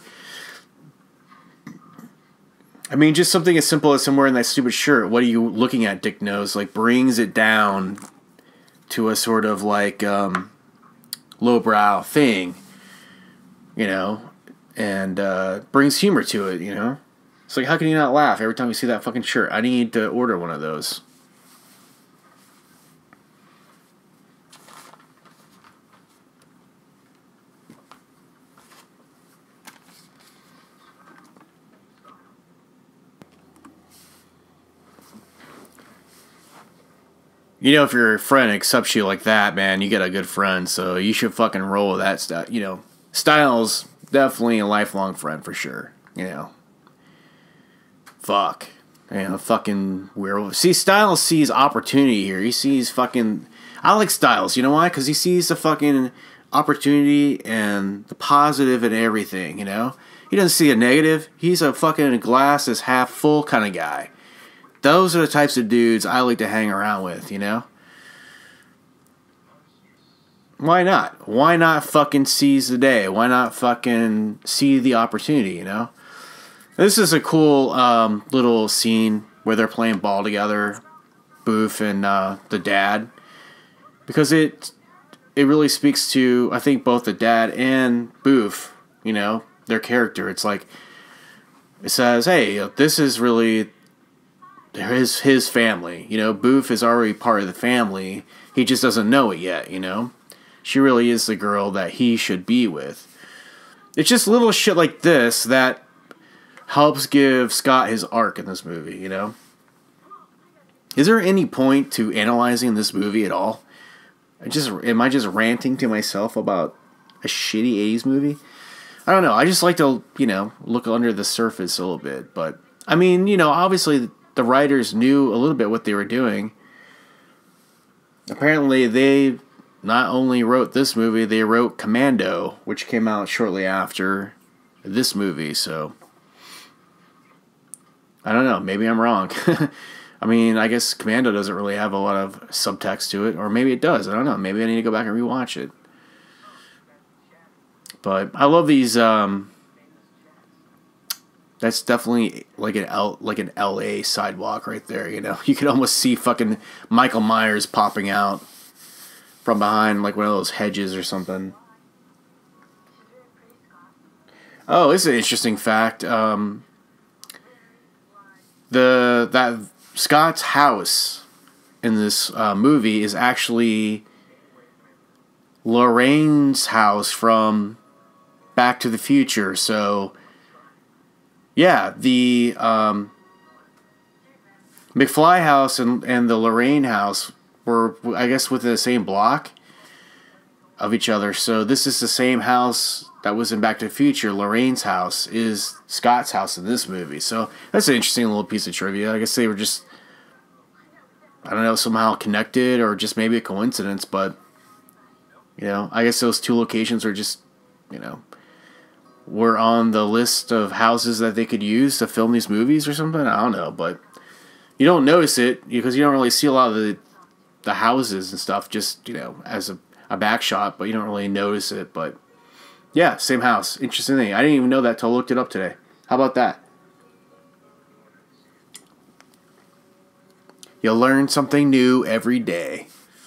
I mean, just something as simple as somewhere in that stupid shirt, what are you looking at, Dick Nose? Like, brings it down to a sort of, like, lowbrow thing, you know, and brings humor to it, you know? It's like, how can you not laugh every time you see that fucking shirt? I need to order one of those. You know, if your friend accepts you like that, man, you get a good friend, so you should fucking roll with that stuff. You know, Styles, definitely a lifelong friend for sure, you know. Fuck. You know, fucking werewolf. See, Styles sees opportunity here. He sees fucking... I like Styles, you know why? Because he sees the fucking opportunity and the positive in everything, you know? He doesn't see a negative. He's a fucking glass is half full kind of guy. Those are the types of dudes I like to hang around with, you know? Why not? Why not fucking seize the day? Why not fucking see the opportunity, you know? This is a cool little scene where they're playing ball together, Boof and the dad. Because it really speaks to, I think, both the dad and Boof, you know, their character. It's like, it says, hey, this is really... his family, you know. Boof is already part of the family. He just doesn't know it yet, you know. She really is the girl that he should be with. It's just little shit like this that helps give Scott his arc in this movie, you know. Is there any point to analyzing this movie at all? Am I just ranting to myself about a shitty 80s movie? I don't know. I just like to, you know, look under the surface a little bit. But, I mean, you know, obviously... the writers knew a little bit what they were doing. Apparently, they not only wrote this movie, they wrote Commando, which came out shortly after this movie, so... I don't know, maybe I'm wrong. I mean, I guess Commando doesn't really have a lot of subtext to it, or maybe it does, I don't know. Maybe I need to go back and rewatch it. But I love these... That's definitely like an LA sidewalk right there, you know. You could almost see fucking Michael Myers popping out from behind like one of those hedges or something. Oh, this is an interesting fact. That Scott's house in this movie is actually Lorraine's house from Back to the Future, so... yeah, the McFly house and the Lorraine house were, I guess, within the same block of each other. So this is the same house that was in Back to the Future. Lorraine's house is Scott's house in this movie. So that's an interesting little piece of trivia. I guess they were just, I don't know, somehow connected or just maybe a coincidence. But, you know, I guess those two locations are just, you know, were on the list of houses that they could use to film these movies or something. I don't know, but you don't notice it because you don't really see a lot of the houses and stuff, just, as a back shot, but you don't really notice it. But yeah, same house. Interesting thing. I didn't even know that till I looked it up today. How about that? You learn something new every day.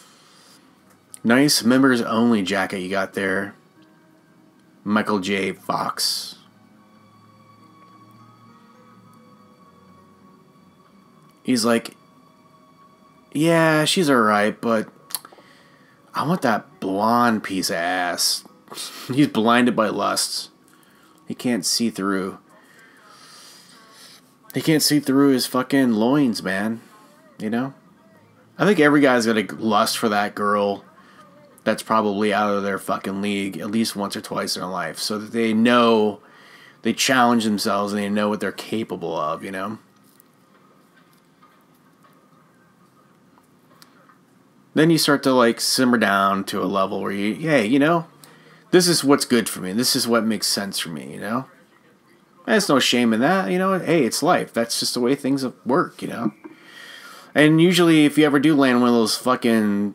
Nice members only jacket you got there, Michael J. Fox. He's like, yeah, she's alright, but I want that blonde piece of ass. He's blinded by lusts. He can't see through. He can't see through his fucking loins, man. I think every guy's got a lust for that girl that's probably out of their fucking league at least once or twice in their life, so that they know, they challenge themselves and they know what they're capable of, Then you start to simmer down to a level where this is what's good for me. This is what makes sense for me, There's no shame in that, Hey, it's life. That's just the way things work, And usually if you ever do land one of those fucking,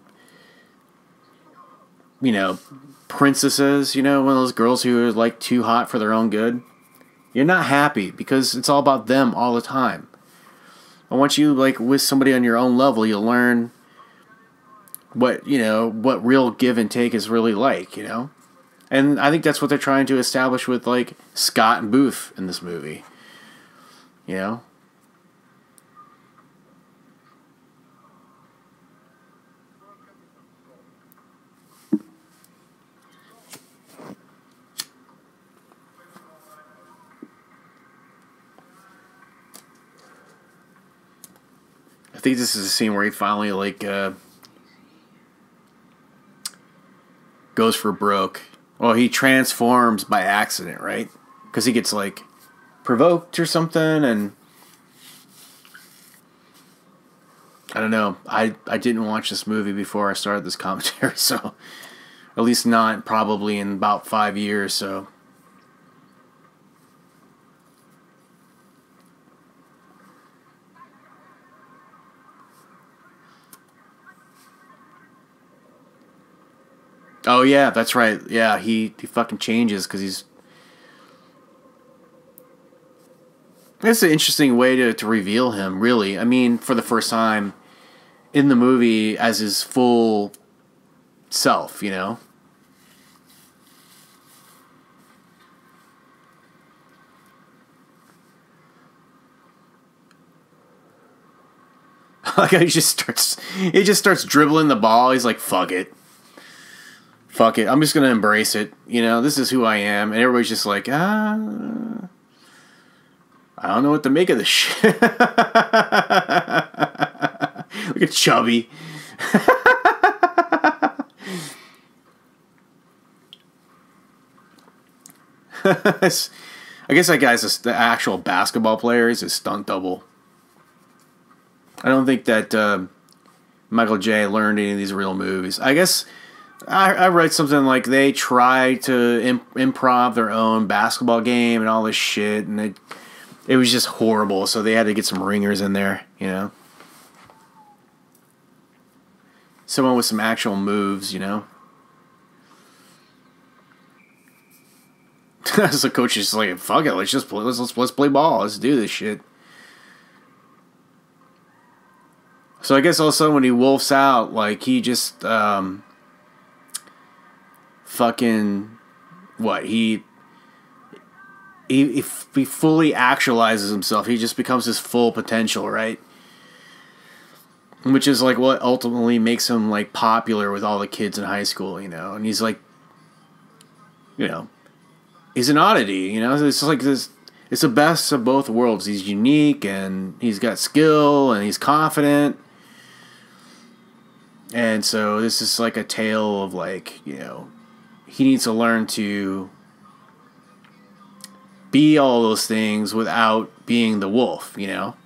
princesses, one of those girls who are too hot for their own good, you're not happy because it's all about them all the time. And once you with somebody on your own level, you'll learn what real give and take is really like, And I think that's what they're trying to establish with Scott and Booth in this movie. I think this is a scene where he finally goes for broke. Well, he transforms by accident, right? Because he gets provoked or something, and I don't know. I didn't watch this movie before I started this commentary, so at least not probably in about 5 years. So. Oh, yeah, that's right. Yeah, he fucking changes because he's... That's an interesting way to reveal him, really. I mean, for the first time in the movie as his full self, he just starts dribbling the ball. He's like, fuck it. Fuck it, I'm just going to embrace it. This is who I am. And everybody's just like, I don't know what to make of this shit. Look at Chubby. I guess that guy's the actual basketball player. He's a stunt double. I don't think that Michael J. learned any of these real movies. I guess... I read something like they tried to improv their own basketball game and all this shit, and it was just horrible, so they had to get some ringers in there, Someone with some actual moves, So the coach is just like, fuck it, let's play ball, let's do this shit. So I guess all of a sudden when he wolfs out, he just... fucking what he fully actualizes himself. He just becomes his full potential, right? Which is what ultimately makes him popular with all the kids in high school, And he's he's an oddity, It's this. It's the best of both worlds. He's unique and he's got skill and he's confident. And so this is a tale of he needs to learn to be all those things without being the wolf,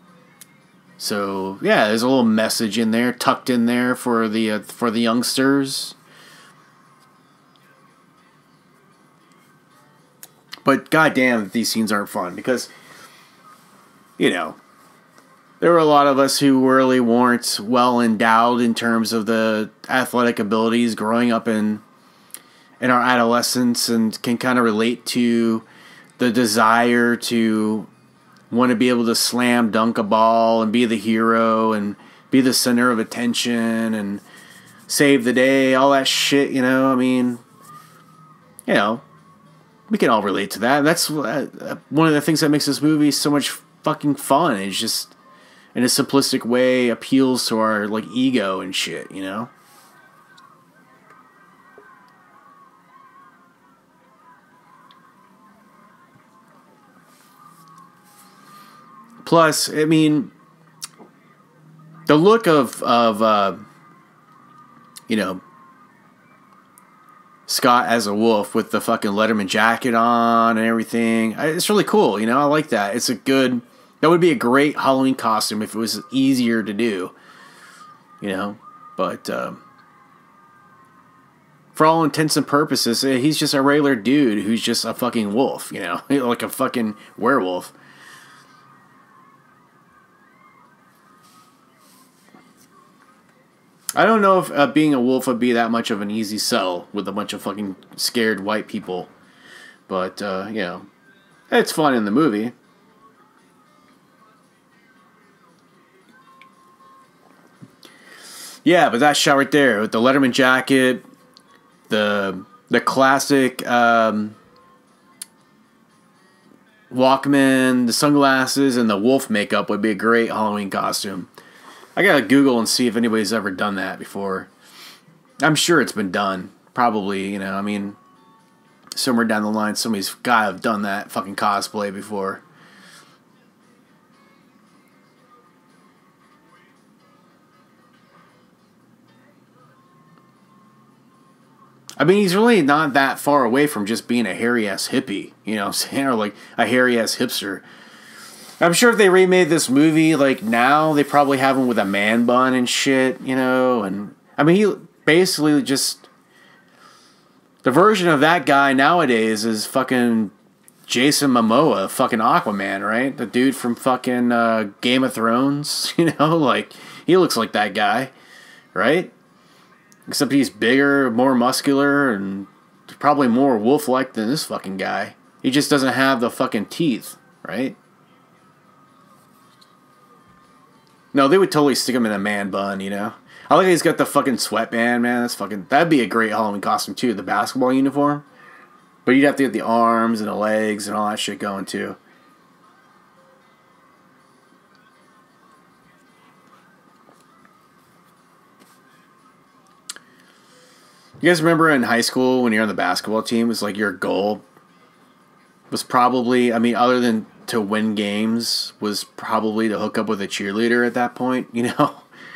So yeah, there's a little message in there, tucked in there for the youngsters. But goddamn, these scenes aren't fun because, you know, there were a lot of us who really weren't well endowed in terms of the athletic abilities growing up in our adolescence, and can kind of relate to the desire to want to be able to slam dunk a ball and be the hero and be the center of attention and save the day, all that shit, you know. I mean, you know, we can all relate to that. That's one of the things that makes this movie so much fucking fun. It's just, in a simplistic way, appeals to our, like, ego and shit, you know? Plus, I mean, the look of you know, Scott as a wolf with the fucking Letterman jacket on and everything, it's really cool, you know? I like that. It's a good... That would be a great Halloween costume if it was easier to do, you know? But for all intents and purposes, he's just a regular dude who's just a fucking wolf, you know? Like a fucking werewolf. I don't know if being a wolf would be that much of an easy sell with a bunch of fucking scared white people. But, you know, it's fun in the movie. Yeah, but that shot right there with the Letterman jacket, the classic Walkman, the sunglasses, and the wolf makeup would be a great Halloween costume. I gotta Google and see if anybody's ever done that before. I'm sure it's been done. Probably, you know, I mean, somewhere down the line, somebody's gotta have done that fucking cosplay before. I mean, he's really not that far away from just being a hairy-ass hippie, you know what I'm saying? Or like a hairy-ass hipster. I'm sure if they remade this movie, like, now, they probably have him with a man bun and shit, you know? And, I mean, he basically just... The version of that guy nowadays is fucking Jason Momoa, fucking Aquaman, right? The dude from fucking Game of Thrones, you know? Like, he looks like that guy, right? Except he's bigger, more muscular, and probably more wolf-like than this fucking guy. He just doesn't have the fucking teeth, right? No, they would totally stick him in a man bun, you know? I like how he's got the fucking sweatband, man. That'd be a great Halloween costume, too, the basketball uniform. But you'd have to get the arms and the legs and all that shit going, too. You guys remember in high school when you're on the basketball team, it was like your goal was probably, I mean, other than to win games, was probably to hook up with a cheerleader at that point, you know?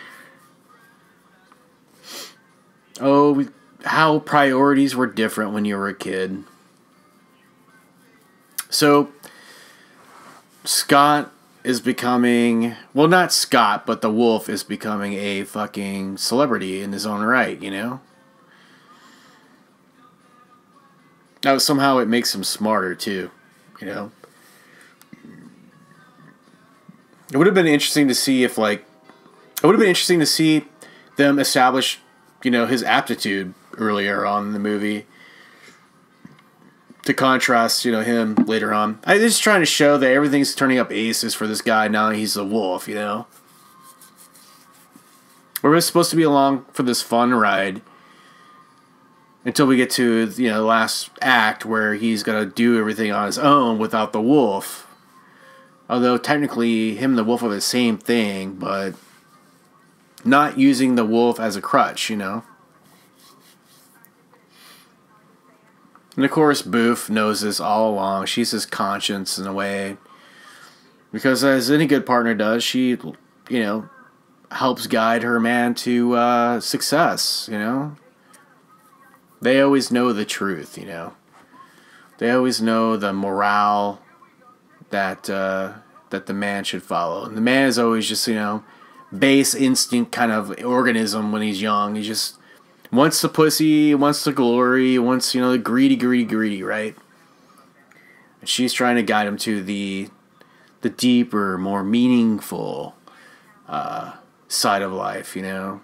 Oh, how priorities were different when you were a kid. So, Scott is becoming, well, not Scott, but the wolf is becoming a fucking celebrity in his own right, you know? Now, somehow it makes him smarter, too, you know? It would have been interesting to see if, like... It would have been interesting to see them establish, you know, his aptitude earlier on in the movie. To contrast, you know, him later on. I'm just trying to show that everything's turning up aces for this guy now that he's a wolf, you know? We're supposed to be along for this fun ride. Until we get to, you know, the last act where he's got to do everything on his own without the wolf. Although technically him and the wolf are the same thing, but not using the wolf as a crutch, you know. And of course Boof knows this all along. She's his conscience in a way. Because as any good partner does, she, you know, helps guide her man to success, you know. They always know the truth, you know. They always know the morale that that the man should follow. And the man is always just, you know, base instinct kind of organism when he's young. He just wants the pussy, wants the glory, wants, you know, the greedy, right? And she's trying to guide him to the deeper, more meaningful side of life, you know.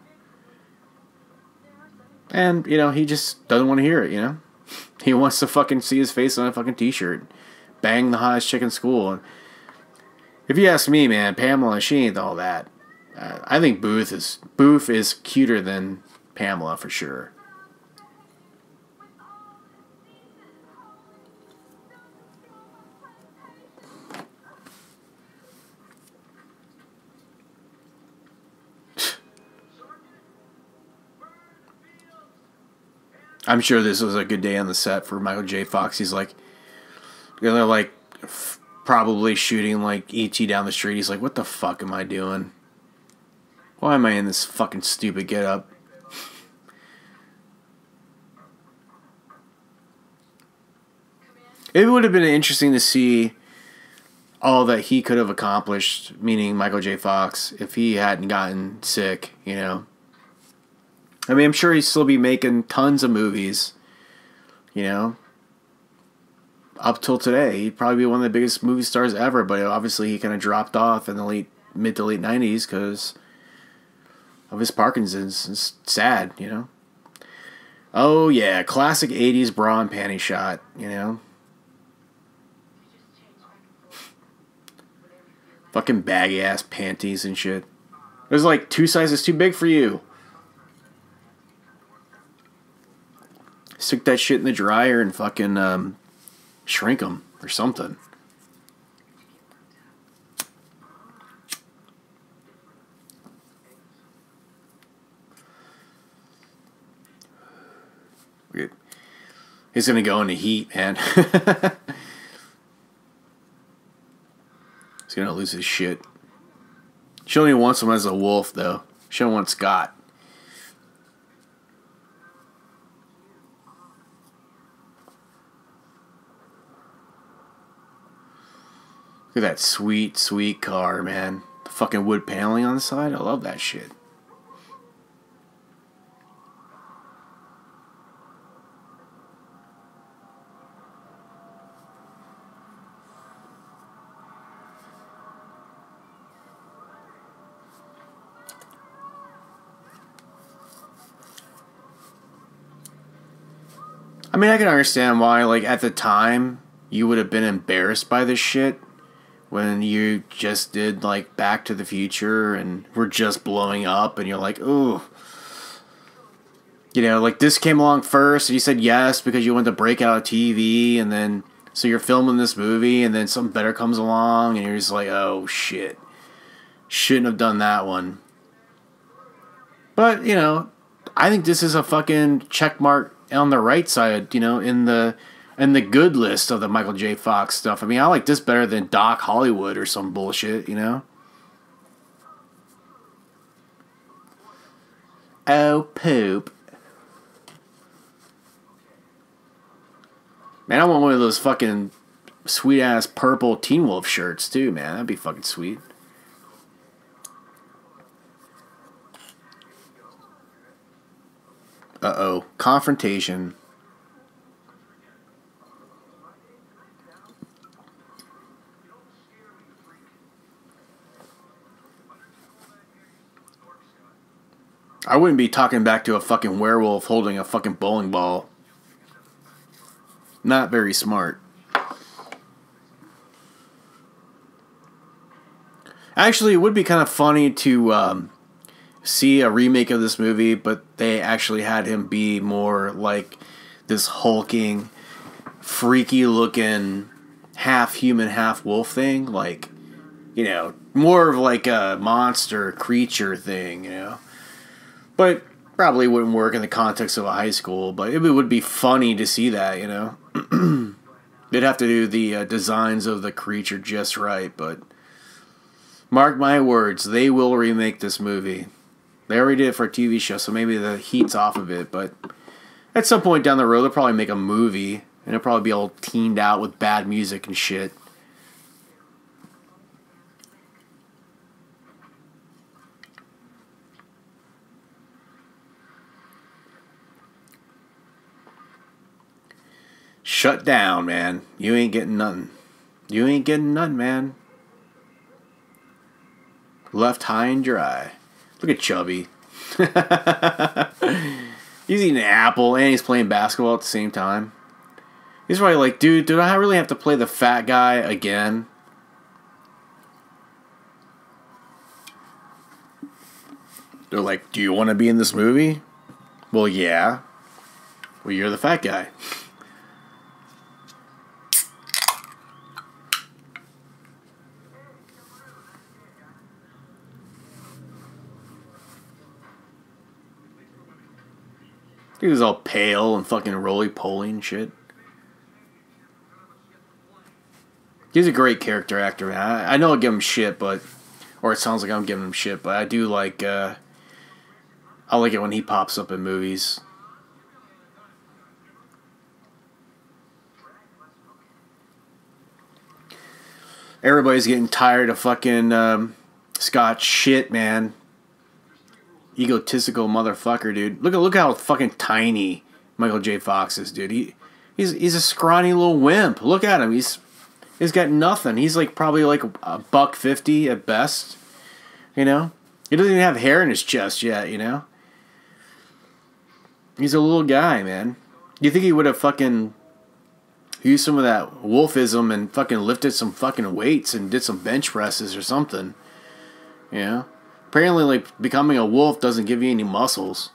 And, you know, he just doesn't want to hear it, you know. He wants to fucking see his face on a fucking t-shirt. Bang the hottest chick in school. And if you ask me, man, Pamela, she ain't all that. I think Booth is cuter than Pamela for sure. I'm sure this was a good day on the set for Michael J. Fox. He's like, they're like probably shooting like E.T. down the street. He's like, what the fuck am I doing? Why am I in this fucking stupid getup? It would have been interesting to see all that he could have accomplished, meaning Michael J. Fox, if he hadn't gotten sick, you know. I mean, I'm sure he'd still be making tons of movies, you know. Up till today, he'd probably be one of the biggest movie stars ever, but obviously he kind of dropped off in the mid to late 90s because of his Parkinson's. It's sad, you know. Oh, yeah, classic 80s bra and panty shot, you know. Fucking baggy-ass panties and shit. It was like 2 sizes too big for you. Stick that shit in the dryer and fucking shrink them or something. Weird. He's gonna go into heat, man. He's gonna lose his shit. She only wants him as a wolf, though. She don't want Scott. Look at that sweet, sweet car, man. The fucking wood paneling on the side. I love that shit. I mean, I can understand why, like, at the time, you would have been embarrassed by this shit when you just did, like, Back to the Future and were just blowing up, and you're like, ooh. You know, like, this came along first, and you said yes because you wanted to break out of TV, and then, so you're filming this movie, and then something better comes along, and you're just like, oh, shit. Shouldn't have done that one. But, you know, I think this is a fucking check mark on the right side, you know, in the good list of the Michael J. Fox stuff. I mean, I like this better than Doc Hollywood or some bullshit, you know? Oh, poop. Man, I want one of those fucking sweet-ass purple Teen Wolf shirts, too, man. That'd be fucking sweet. Uh-oh. Confrontation. I wouldn't be talking back to a fucking werewolf holding a fucking bowling ball. Not very smart. Actually, it would be kind of funny to see a remake of this movie, but they actually had him be more like this hulking, freaky looking, half human, half wolf thing. Like, you know, more of like a monster creature thing, you know. But probably wouldn't work in the context of a high school, but it would be funny to see that, you know. They'd have to do the designs of the creature just right, but mark my words, they will remake this movie. They already did it for a TV show, so maybe the heat's off of it, but at some point down the road, they'll probably make a movie, and it'll probably be all teened out with bad music and shit. shut down, man. You ain't getting nothing. You ain't getting nothing, man. Left high and dry. Look at Chubby. He's eating an apple and he's playing basketball at the same time. He's probably like, dude, do I really have to play the fat guy again? They're like, do you want to be in this movie? Well, yeah. Well, you're the fat guy. He was all pale and fucking roly-poly and shit. He's a great character actor, man. I know I give him shit, but... Or it sounds like I'm giving him shit, but I do like... I like it when he pops up in movies. Everybody's getting tired of fucking Scott's shit, man. Egotistical motherfucker, dude. Look how fucking tiny Michael J. Fox is, dude. He's a scrawny little wimp. Look at him. He's got nothing. He's like probably like $150 at best. You know? He doesn't even have hair in his chest yet, you know? He's a little guy, man. You think he would have fucking used some of that wolfism and fucking lifted some fucking weights and did some bench presses or something? You know? Apparently, like, becoming a wolf doesn't give you any muscles.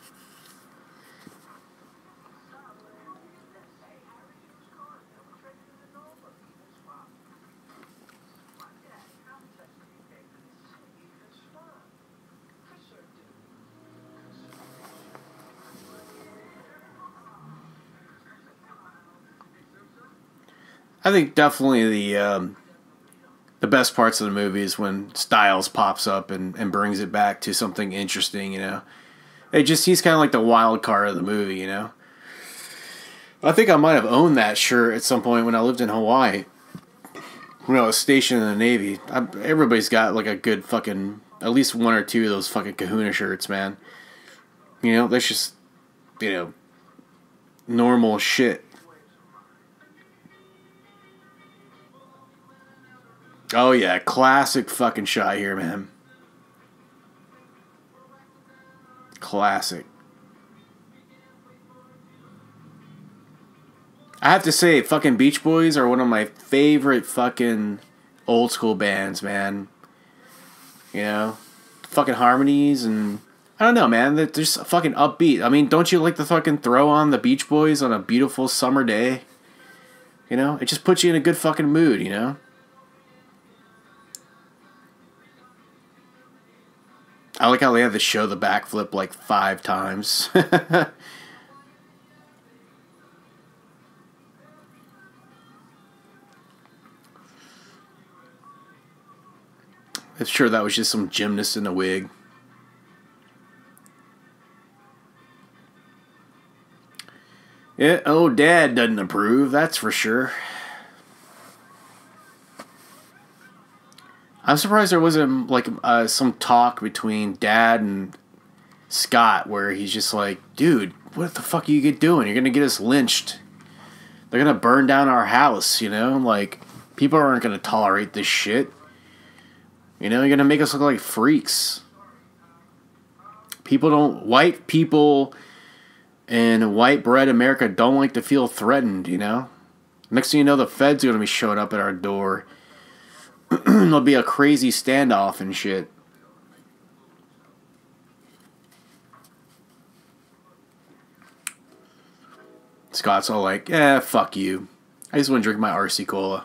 I think definitely the best parts of the movie is when Styles pops up and brings it back to something interesting, you know. He's kind of like the wild card of the movie, you know. I think I might have owned that shirt at some point when I lived in Hawaii. When I was stationed in the Navy. Everybody's got like a good fucking, at least one or two of those fucking Kahuna shirts, man. You know, that's just, you know, normal shit. Oh yeah, classic fucking shot here, man. Classic. I have to say, fucking Beach Boys are one of my favorite fucking old school bands, man. You know? Fucking harmonies and... I don't know, man. They're just fucking upbeat. I mean, don't you like to fucking throw on the Beach Boys on a beautiful summer day? You know? It just puts you in a good fucking mood, you know? I like how they had to show the backflip like 5 times. I'm sure that was just some gymnast in a wig. Yeah, oh, Dad doesn't approve, that's for sure. I'm surprised there wasn't like some talk between Dad and Scott where he's just like, dude, what the fuck are you doing? You're gonna get us lynched. They're gonna burn down our house, you know? Like, people aren't gonna tolerate this shit. You know, you're gonna make us look like freaks. White people in white bread America don't like to feel threatened, you know? Next thing you know, the feds are gonna be showing up at our door. There'll be a crazy standoff and shit. Scott's all like, fuck you. I just want to drink my RC Cola.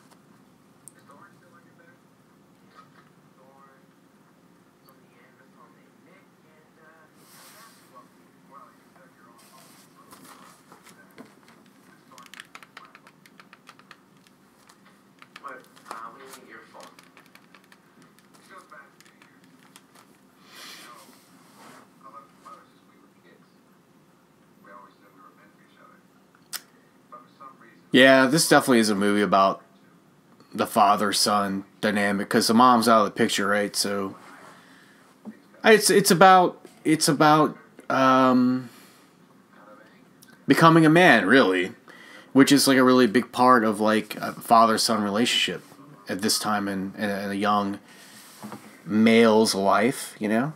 Yeah, this definitely is a movie about the father-son dynamic because the mom's out of the picture, right? So it's about becoming a man, really, which is like a really big part of like a father-son relationship at this time in a young male's life, you know.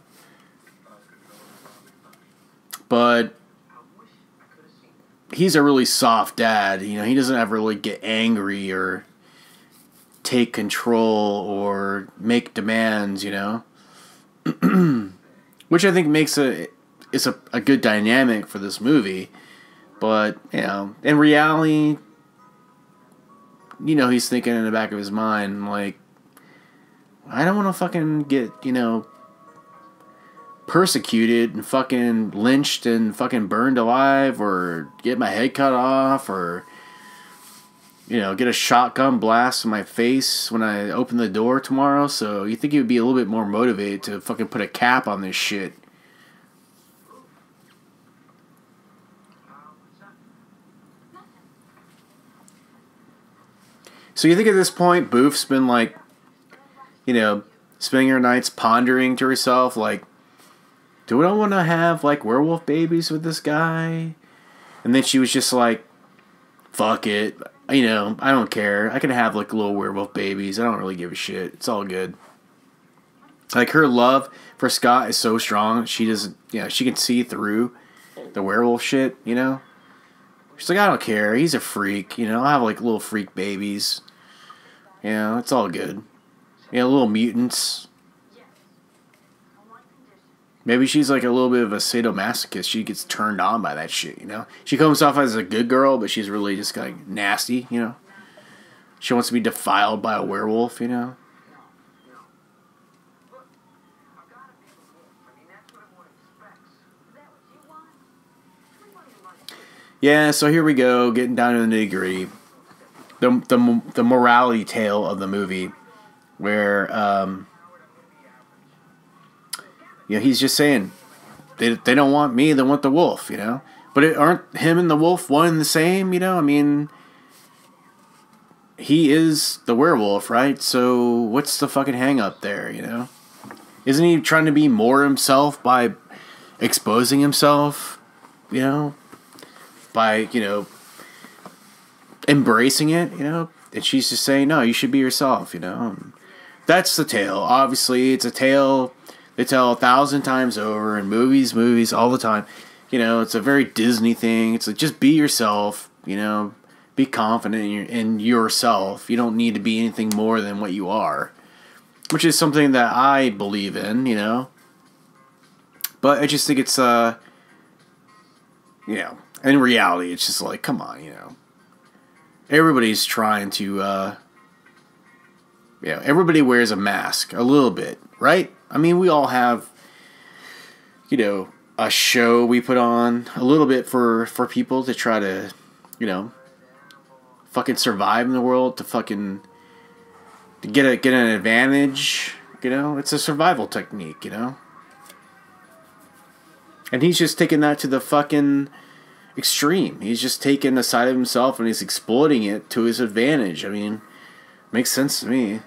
But he's a really soft dad, you know. He doesn't ever really get angry or take control or make demands, you know. Which I think makes a good dynamic for this movie. But, you know, in reality, you know, he's thinking in the back of his mind, like, I don't want to fucking get, you know, persecuted and fucking lynched and fucking burned alive, or get my head cut off, or, you know, get a shotgun blast in my face when I open the door tomorrow. So you think he would be a little bit more motivated to fucking put a cap on this shit. So you think at this point, Boof's been like, you know, spending her nights pondering to herself, like, do I want to have, like, werewolf babies with this guy? And then she was just like, fuck it. You know, I don't care. I can have, like, little werewolf babies. I don't really give a shit. It's all good. Like, her love for Scott is so strong. She doesn't, you know, she can see through the werewolf shit, you know? She's like, I don't care. He's a freak, you know? I'll have, like, little freak babies. You know, it's all good. You know, little mutants. Maybe she's like a little bit of a sadomasochist. She gets turned on by that shit, you know? She comes off as a good girl, but she's really just like nasty, you know? She wants to be defiled by a werewolf, you know? Yeah, so here we go, getting down to the nitty-gritty. The morality tale of the movie, where you know, he's just saying they don't want me, they want the wolf, you know. But aren't him and the wolf one and the same, you know? I mean, he is the werewolf, right? So what's the fucking hang up there, you know? Isn't he trying to be more himself by exposing himself, you know? By, you know, embracing it, you know? And she's just saying, no, you should be yourself, you know? That's the tale. Obviously, it's a tale they tell 1,000 times over in movies, all the time. You know, it's a very Disney thing. It's like, just be yourself, you know? Be confident in yourself. You don't need to be anything more than what you are. Which is something that I believe in, you know? But I just think it's, you know, in reality, it's just like, come on, you know? Everybody's trying to, you know, everybody wears a mask a little bit, right? I mean, we all have, you know, a show we put on a little bit for people to try to, you know, fucking survive in the world, to fucking to get an advantage, you know? It's a survival technique, you know? And he's just taking that to the fucking extreme. He's just taking a side of himself and he's exploiting it to his advantage. I mean, makes sense to me.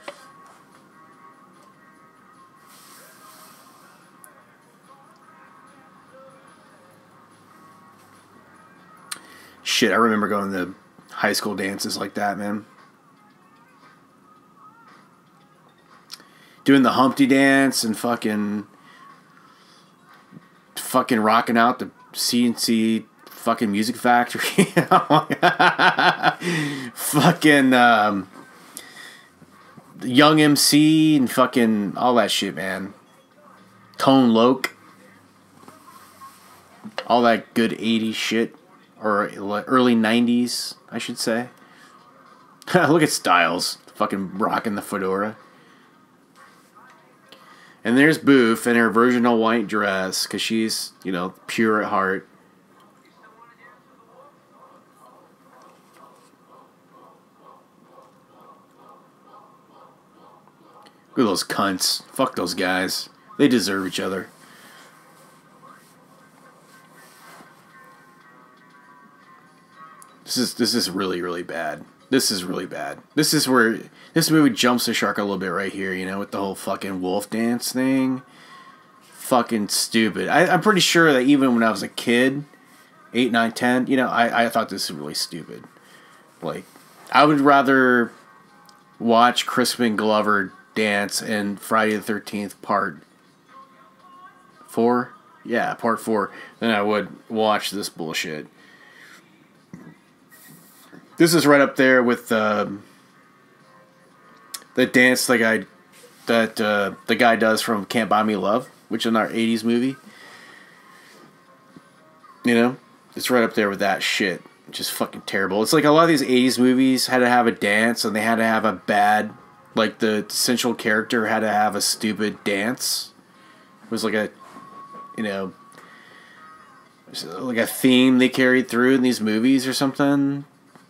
Shit, I remember going to high school dances like that, man. Doing the Humpty dance and fucking rocking out the CNC fucking Music Factory. Fucking Young MC and fucking all that shit, man. Tone Loc. All that good 80s shit. Or early 90s, I should say. Look at Styles. Fucking rocking the fedora. And there's Boof in her virginal white dress. Because she's, you know, pure at heart. Look at those cunts. Fuck those guys. They deserve each other. This is really, really bad. This is really bad. This is where this movie jumps the shark a little bit right here, you know, with the whole fucking wolf dance thing. Fucking stupid. I'm pretty sure that even when I was a kid, 8, 9, 10. You know, I thought this was really stupid. Like, I would rather watch Crispin Glover dance in Friday the 13th Part 4. Yeah, Part 4 than I would watch this bullshit. This is right up there with the dance the guy does from Can't Buy Me Love, which is another 80s movie. You know? It's right up there with that shit. Just fucking terrible. It's like a lot of these 80s movies had to have a dance, and they had to have a bad, like the central character had to have a stupid dance. It was like a, you know, like a theme they carried through in these movies or something.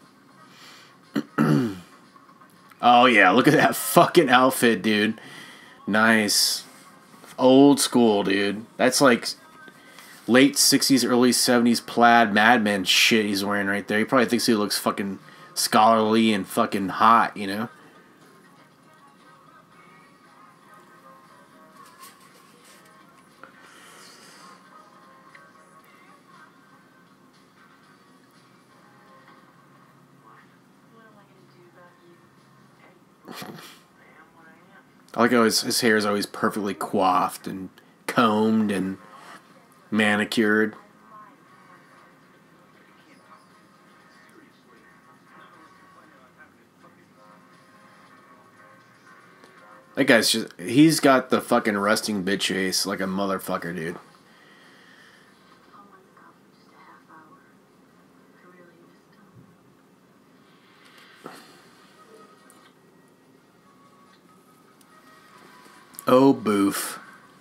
Oh yeah, look at that fucking outfit, dude. Nice. Old school, dude. That's like late 60s, early 70s plaid Mad Men shit he's wearing right there. He probably thinks he looks fucking scholarly and fucking hot, you know? I like how his hair is always perfectly coiffed and combed and manicured. That guy's just, he's got the fucking resting bitch face like a motherfucker, dude. Oh, boof.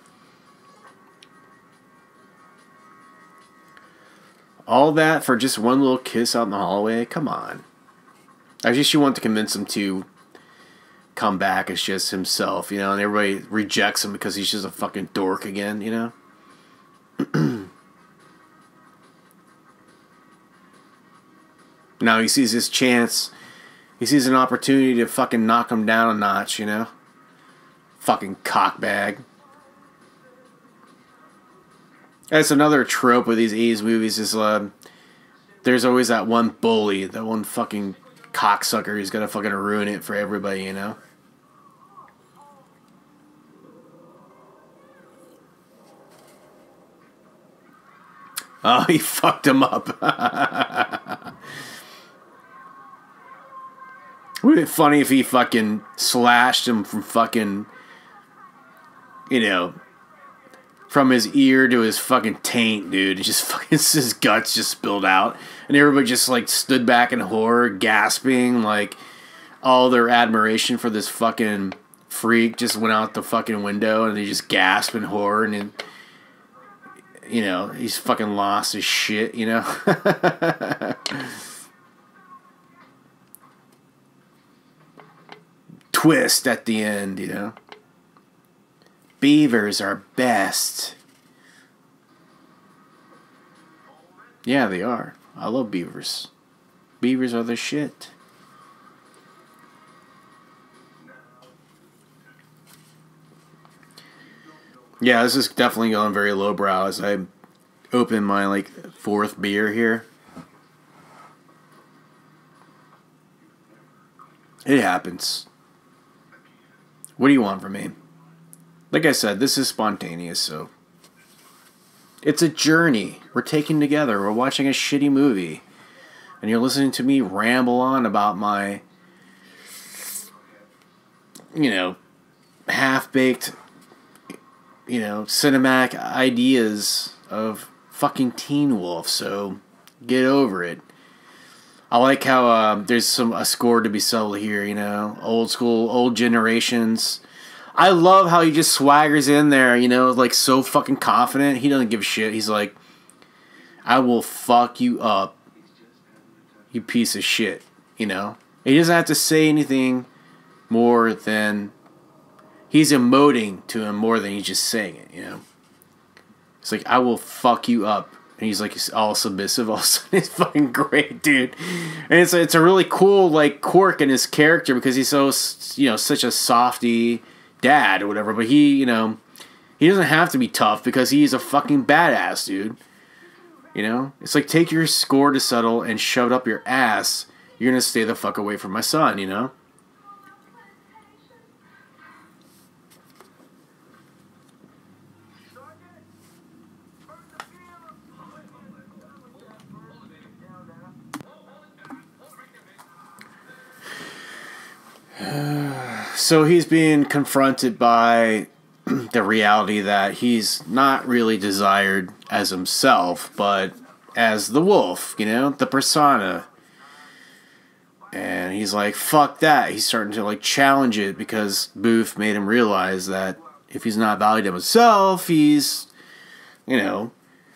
All that for just one little kiss out in the hallway? Come on. I guess she wanted to convince him to come back as just himself, you know, and everybody rejects him because he's just a fucking dork again, you know? Now he sees his chance. He sees an opportunity to fucking knock him down a notch, you know? Fucking cockbag. That's another trope with these 80s movies is there's always that one bully, that one fucking cocksucker who's gonna fucking ruin it for everybody, you know? Oh, he fucked him up. Would it be funny if he fucking slashed him from fucking, you know, from his ear to his fucking taint, dude. It just fucking, his guts just spilled out. And everybody just, like, stood back in horror, gasping, like, all their admiration for this fucking freak just went out the fucking window, and they just gasped in horror, and then, you know, he's fucking lost his shit, you know? Twist at the end, you know? Beavers are best. Yeah, they are. I love beavers. Beavers are the shit. Yeah, this is definitely going very lowbrow as I open my, like, fourth beer here. It happens. What do you want from me? Like I said, this is spontaneous, so it's a journey we're taking together. We're watching a shitty movie, and you're listening to me ramble on about my, you know, half-baked, you know, cinematic ideas of fucking Teen Wolf, so get over it. I like how there's a score to be settled here, you know, old school, old generations. I love how he just swaggers in there, you know, like so fucking confident. He doesn't give a shit. He's like, I will fuck you up, you piece of shit, you know. He doesn't have to say anything more than, he's emoting to him more than he's just saying it, you know. It's like, I will fuck you up. And he's like all submissive all of a sudden. It's fucking great, dude. And it's a really cool, like, quirk in his character because he's so, you know, such a softy dad or whatever, but he, you know, he doesn't have to be tough because he's a fucking badass, dude. You know? It's like, take your score to settle and shove it up your ass. You're gonna stay the fuck away from my son, you know? So he's being confronted by the reality that he's not really desired as himself, but as the wolf, you know, the persona. And he's like, fuck that. He's starting to like challenge it because Booth made him realize that if he's not valued himself, he's, you know,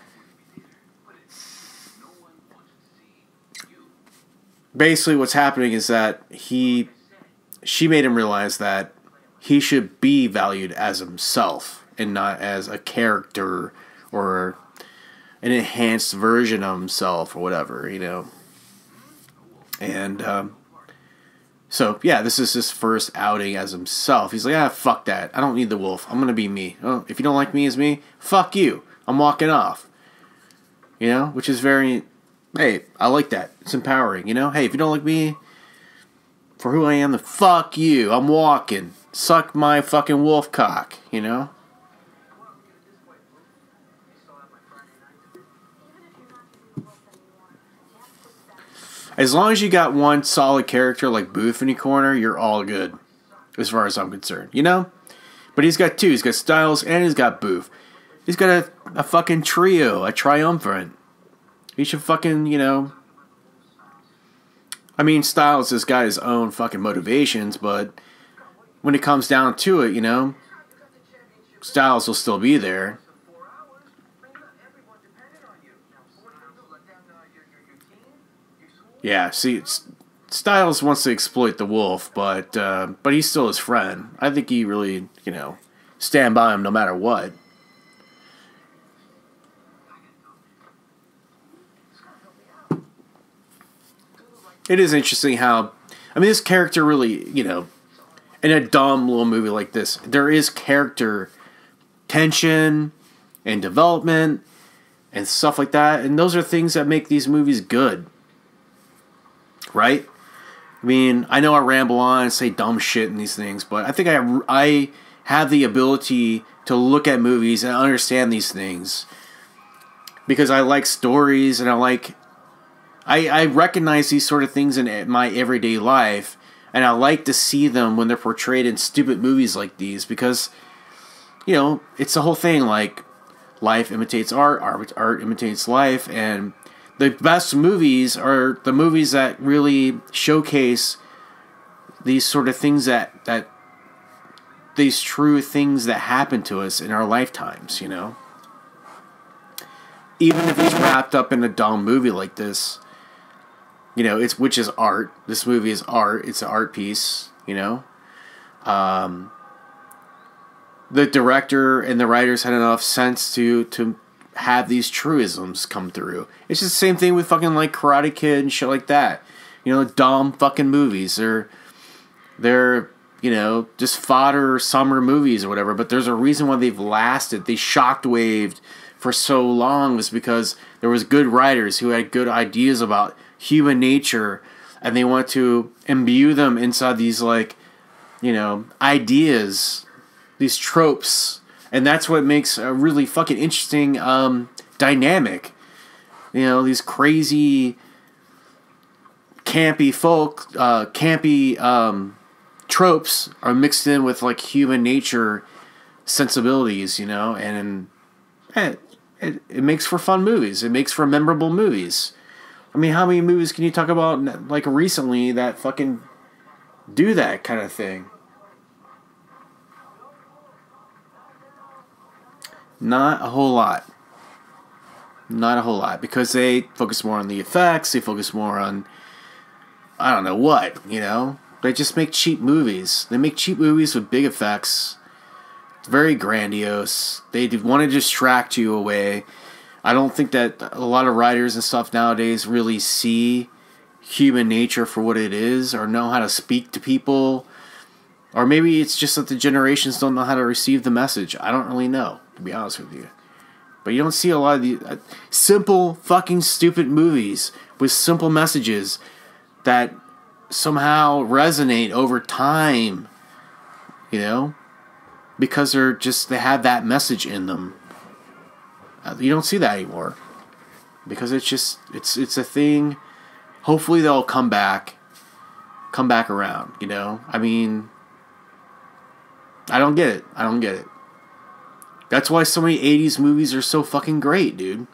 basically what's happening is that she made him realize that he should be valued as himself and not as a character or an enhanced version of himself or whatever, you know. And so, yeah, this is his first outing as himself. He's like, fuck that. I don't need the wolf. I'm going to be me. Oh, if you don't like me as me, fuck you. I'm walking off. You know, which is very, hey, I like that. It's empowering, you know. Hey, if you don't like me for who I am, then fuck you. I'm walking. Suck my fucking wolf cock, you know. As long as you got one solid character like Booth in your corner, you're all good, as far as I'm concerned, you know? But he's got two. He's got Styles and he's got Booth. He's got a fucking trio, a triumvirate. He should fucking, you know... I mean, Styles has got his own fucking motivations, but when it comes down to it, you know, Styles will still be there. Yeah, see, Styles wants to exploit the wolf, but he's still his friend. I think he really, you know, stand by him no matter what. It is interesting how, I mean, this character really, you know, in a dumb little movie like this, there is character tension and development and stuff like that, and those are things that make these movies good. Right? I mean, I know I ramble on and say dumb shit in these things, but I think I have the ability to look at movies and understand these things because I like stories and I recognize these sort of things in my everyday life, and I like to see them when they're portrayed in stupid movies like these because, you know, it's the whole thing, like, life imitates art, art imitates life, and the best movies are the movies that really showcase these sort of things that these true things that happen to us in our lifetimes, you know? Even if it's wrapped up in a dumb movie like this, you know, which is art. This movie is art. It's an art piece, you know? The director and the writers had enough sense to have these truisms come through. It's just the same thing with fucking like Karate Kid and shit like that. You know, dumb fucking movies. They're you know, just fodder summer movies or whatever, but there's a reason why they've lasted. They shockwaved for so long was because there was good writers who had good ideas about human nature, and they want to imbue them inside these, like, you know, ideas, these tropes, and that's what makes a really fucking interesting dynamic. You know, these crazy campy tropes are mixed in with, like, human nature sensibilities, you know, and it makes for fun movies. It makes for memorable movies. I mean, how many movies can you talk about, like, recently that fucking do that kind of thing? Not a whole lot. Not a whole lot. Because they focus more on the effects. They focus more on, I don't know what, you know? They just make cheap movies. They make cheap movies with big effects. It's very grandiose. They want to distract you away. I don't think that a lot of writers and stuff nowadays really see human nature for what it is, or know how to speak to people. Or maybe it's just that the generations don't know how to receive the message. I don't really know, to be honest with you. But you don't see a lot of these simple fucking stupid movies with simple messages that somehow resonate over time, you know, because they have that message in them. You don't see that anymore because it's a thing. Hopefully they'll come back around, you know. I mean, I don't get it. That's why so many 80s movies are so fucking great, dude.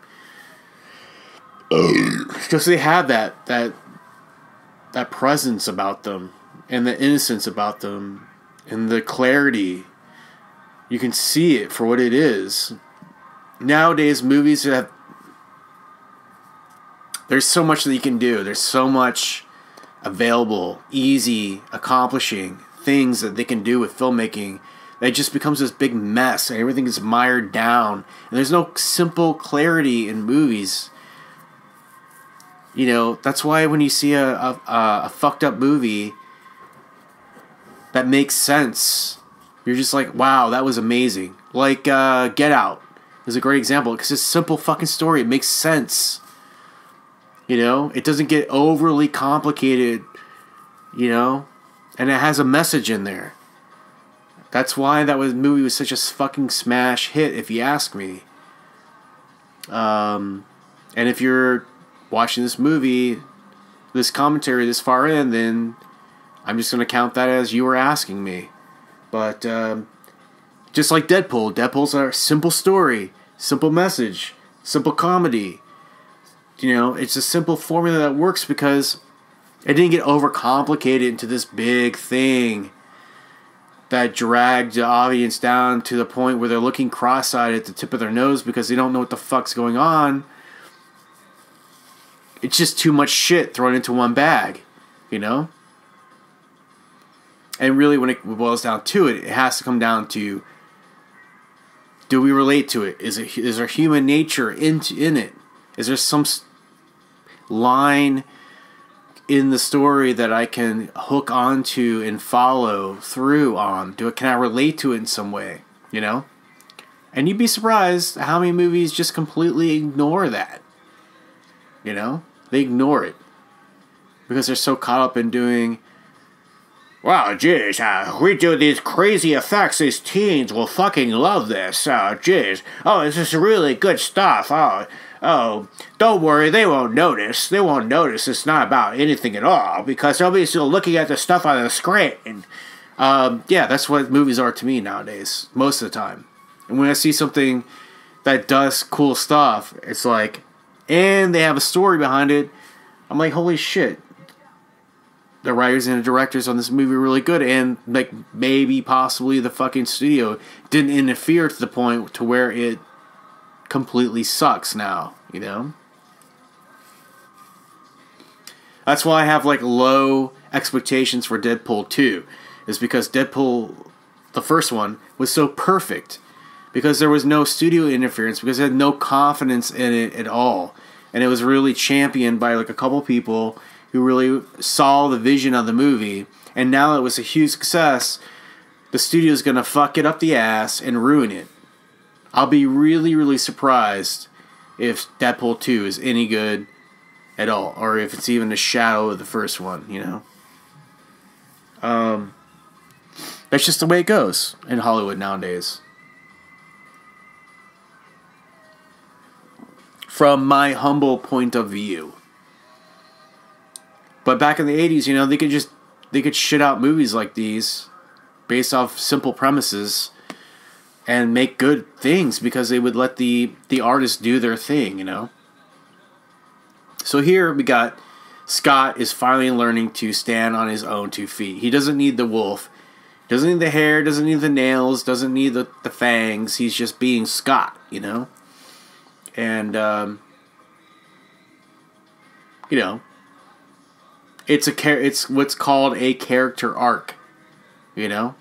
Because they have that presence about them, and the innocence about them, and the clarity. You can see it for what it is. Nowadays, movies there's so much that you can do. There's so much available, easy, accomplishing things that they can do with filmmaking. It just becomes this big mess, and everything is mired down. And there's no simple clarity in movies. You know, that's why when you see a fucked up movie that makes sense, you're just like, wow, that was amazing. Like Get Out is a great example, because it's a simple fucking story. It makes sense. You know, it doesn't get overly complicated, you know, and it has a message in there. That's why movie was such a fucking smash hit, if you ask me. And if you're watching this movie, this commentary this far in, then I'm just going to count that as you were asking me. But just like Deadpool's a simple story, simple message, simple comedy. You know, it's a simple formula that works because it didn't get overcomplicated into this big thing that dragged the audience down to the point where they're looking cross-eyed at the tip of their nose because they don't know what the fuck's going on. It's just too much shit thrown into one bag, you know? And really, when it boils down to it, it has to come down to, do we relate to it? Is there human nature in it? Is there some line in the story that I can hook onto and follow through on? Can I relate to it in some way? You know? And you'd be surprised how many movies just completely ignore that. You know? They ignore it. Because they're so caught up in doing, wow, jeez, we do these crazy effects. These teens will fucking love this. Oh, jeez. Oh, this is really good stuff. Oh, don't worry, they won't notice. They won't notice it's not about anything at all because they'll be still looking at the stuff on the screen. Yeah, that's what movies are to me nowadays, most of the time. And when I see something that does cool stuff, it's like, and they have a story behind it, I'm like, holy shit. The writers and the directors on this movie are really good, and like maybe possibly the fucking studio didn't interfere to the point to where it completely sucks now, you know? That's why I have like low expectations for Deadpool 2, is because Deadpool, the first one, was so perfect because there was no studio interference, because it had no confidence in it at all, and it was really championed by like a couple people who really saw the vision of the movie. And now it was a huge success, the studio's gonna fuck it up the ass and ruin it. I'll be really, really surprised if Deadpool 2 is any good at all, or if it's even a shadow of the first one, you know? That's just the way it goes in Hollywood nowadays. From my humble point of view. But back in the 80s, you know, they could shit out movies like these based off simple premises and make good things because they would let the artists do their thing, you know? So here we got Scott is finally learning to stand on his own 2 feet. He doesn't need the wolf. Doesn't need the hair, doesn't need the nails, doesn't need the fangs. He's just being Scott, you know? And, you know, it's what's called a character arc, you know?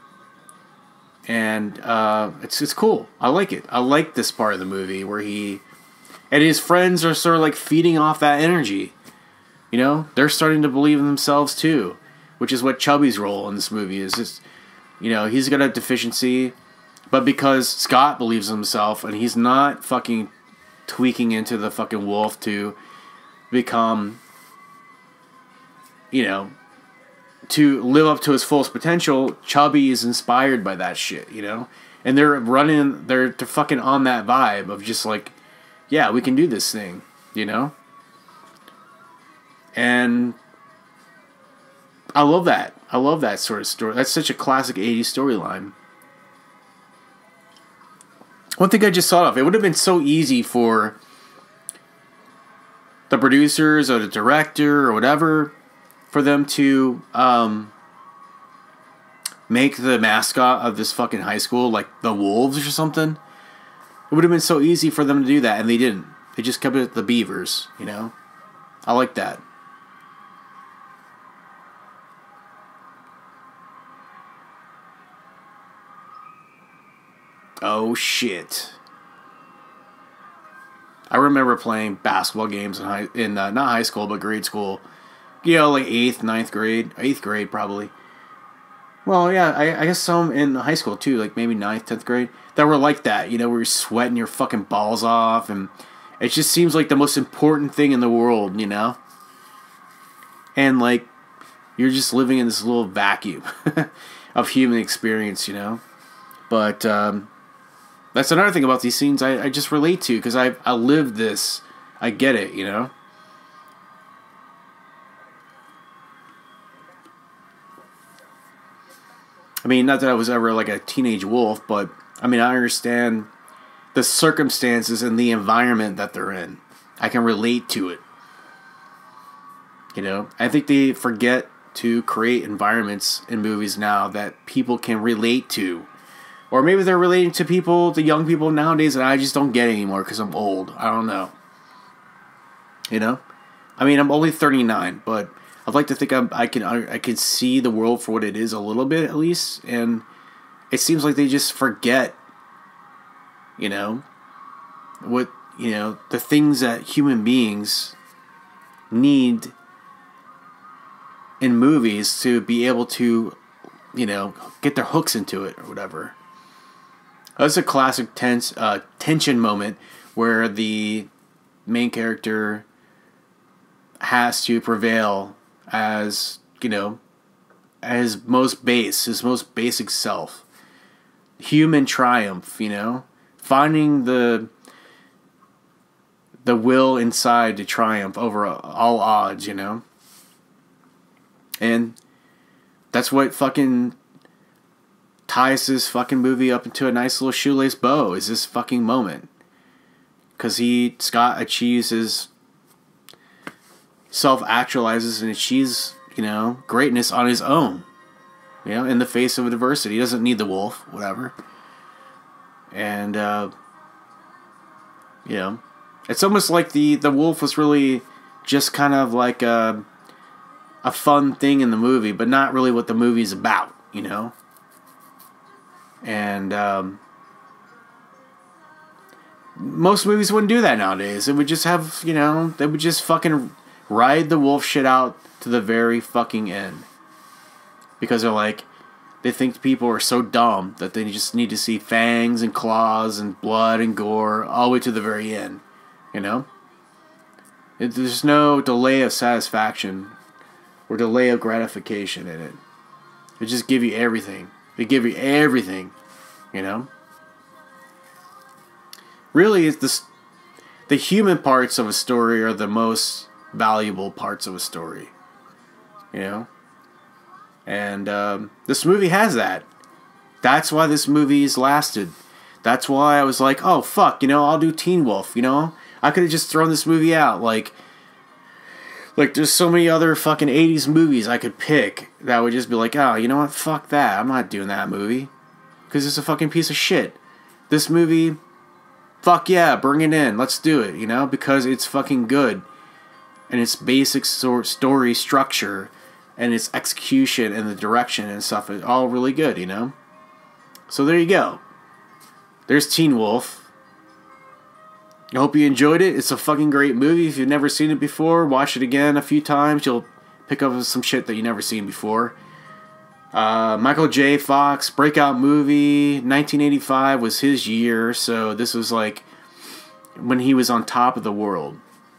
And it's cool. I like it. I like this part of the movie where he and his friends are sort of like feeding off that energy. You know, they're starting to believe in themselves too, which is what Chubby's role in this movie is. Just, you know, he's got a deficiency, But because Scott believes in himself and he's not fucking tweaking into the fucking wolf to become, you know, to live up to his fullest potential, Chubby is inspired by that shit, you know? And they're fucking on that vibe of just like, yeah, we can do this thing, you know? And I love that. I love that sort of story. That's such a classic 80s storyline. One thing I just thought of, it would have been so easy for the producers or the director or whatever for them to make the mascot of this fucking high school like the Wolves or something. It would have been so easy for them to do that, and they didn't. They just kept it the Beavers, you know? I like that. Oh, shit. I remember playing basketball games in not high school, but grade school. You know, like 8th, 9th grade. 8th grade, probably. Well, yeah, I guess some in high school, too. Like, maybe 9th, 10th grade. That were like that, you know, where you're sweating your fucking balls off. And it just seems like the most important thing in the world, you know? And, like, you're just living in this little vacuum of human experience, you know? But, that's another thing about these scenes I just relate to, because I lived this. I get it, you know? I mean, not that I was ever like a teenage wolf, but I mean, I understand the circumstances and the environment that they're in. I can relate to it. You know? I think they forget to create environments in movies now that people can relate to. Or maybe they're relating to people, the young people nowadays, that I just don't get anymore because I'm old. I don't know. You know? I mean, I'm only 39, but I'd like to think I can see the world for what it is a little bit, at least. And it seems like they just forget, you know, what, you know, the things that human beings need in movies to be able to, you know, get their hooks into it or whatever. That's a classic tension moment where the main character has to prevail as, you know, as his most basic self. Human triumph, you know? Finding the will inside to triumph over all odds, you know? And that's what fucking ties this fucking movie up into a nice little shoelace bow, is this fucking moment. Because Scott achieves his, self-actualizes and achieves, you know, greatness on his own. You know, in the face of adversity. He doesn't need the wolf, whatever. And, you know, it's almost like the wolf was really just kind of like a fun thing in the movie, but not really what the movie's about, you know? And most movies wouldn't do that nowadays. It would just have, you know, they would just fucking ride the wolf shit out to the very fucking end. Because they're like, they think people are so dumb that they just need to see fangs and claws and blood and gore all the way to the very end. You know? There's no delay of satisfaction or delay of gratification in it. They just give you everything. They give you everything, you know? Really, it's the human parts of a story are the most valuable parts of a story, you know? And this movie has that. That's why this movie's lasted. That's why I was like, oh, fuck, you know, I'll do Teen Wolf, you know? I could have just thrown this movie out, like there's so many other fucking 80s movies I could pick that would just be like, oh, you know what, fuck that, I'm not doing that movie. Because it's a fucking piece of shit. This movie, fuck yeah, bring it in, let's do it, you know? Because it's fucking good. And its basic story structure and its execution and the direction and stuff is all really good, you know? So there you go. There's Teen Wolf. I hope you enjoyed it. It's a fucking great movie. If you've never seen it before, watch it again a few times. You'll pick up some shit that you've never seen before. Michael J. Fox, breakout movie, 1985 was his year, so this was like when he was on top of the world.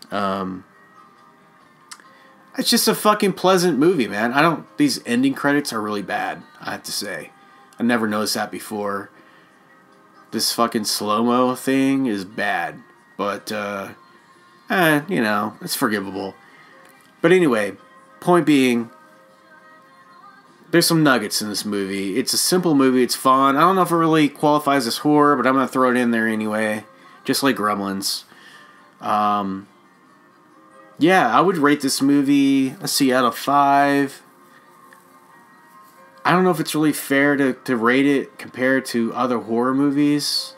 It's just a fucking pleasant movie, man. These ending credits are really bad, I have to say. I never noticed that before. This fucking slow-mo thing is bad, but, you know, it's forgivable. But anyway, point being, there's some nuggets in this movie. It's a simple movie. It's fun. I don't know if it really qualifies as horror, but I'm going to throw it in there anyway. Just like Gremlins. Yeah, I would rate this movie, let's see, out of 5. I don't know if it's really fair to rate it compared to other horror movies.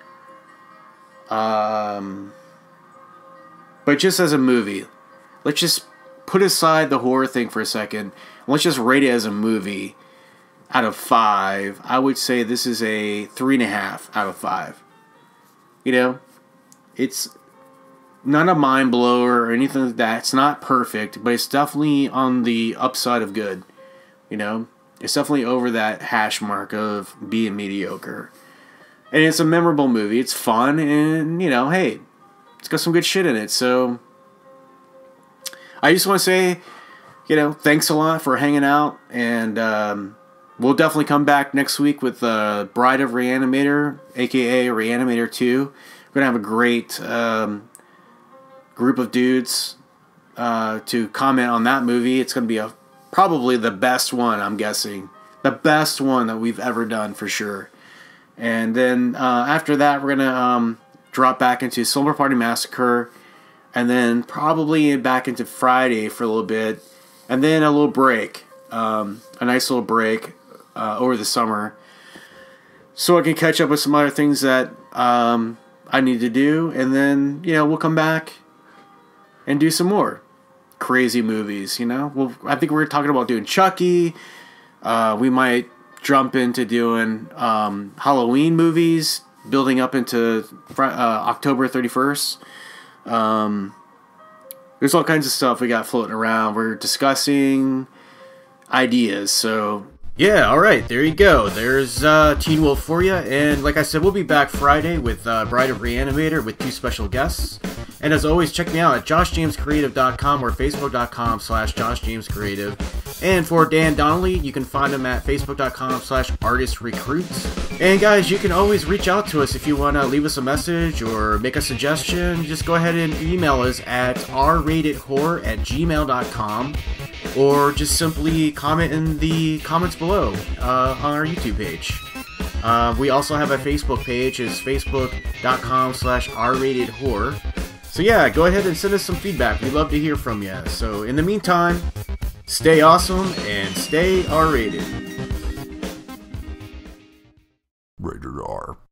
But just as a movie, let's just put aside the horror thing for a second. Let's just rate it as a movie. Out of 5, I would say this is a 3.5 out of 5. You know, it's not a mind blower or anything like that. It's not perfect, but it's definitely on the upside of good. You know, it's definitely over that hash mark of being mediocre. And it's a memorable movie. It's fun, and, you know, hey, it's got some good shit in it. So I just want to say, you know, thanks a lot for hanging out, and we'll definitely come back next week with Bride of Reanimator, aka Reanimator 2. We're going to have a great group of dudes to comment on that movie. It's going to be probably the best one, I'm guessing. The best one that we've ever done, for sure. And then after that, we're going to drop back into Slumber Party Massacre, and then probably back into Friday for a little bit, and then a little break, a nice little break over the summer, so I can catch up with some other things that I need to do, and then, you know, we'll come back and do some more crazy movies, you know? Well, I think we're talking about doing Chucky. We might jump into doing Halloween movies, building up into October 31st. There's all kinds of stuff we got floating around. We're discussing ideas, so yeah, alright, there you go. There's Teen Wolf for you, and like I said, we'll be back Friday with Bride of Reanimator with 2 special guests. And as always, check me out at joshjamescreative.com or facebook.com/joshjamescreative. And for Dan Donnelly, you can find him at facebook.com/artistrecruits. And guys, you can always reach out to us if you want to leave us a message or make a suggestion. Just go ahead and email us at rratedhorror@gmail.com, or just simply comment in the comments below on our YouTube page. We also have a Facebook page. It's facebook.com/rratedhorror. So yeah, go ahead and send us some feedback. We'd love to hear from you. So in the meantime, stay awesome and stay R-rated. Rated R.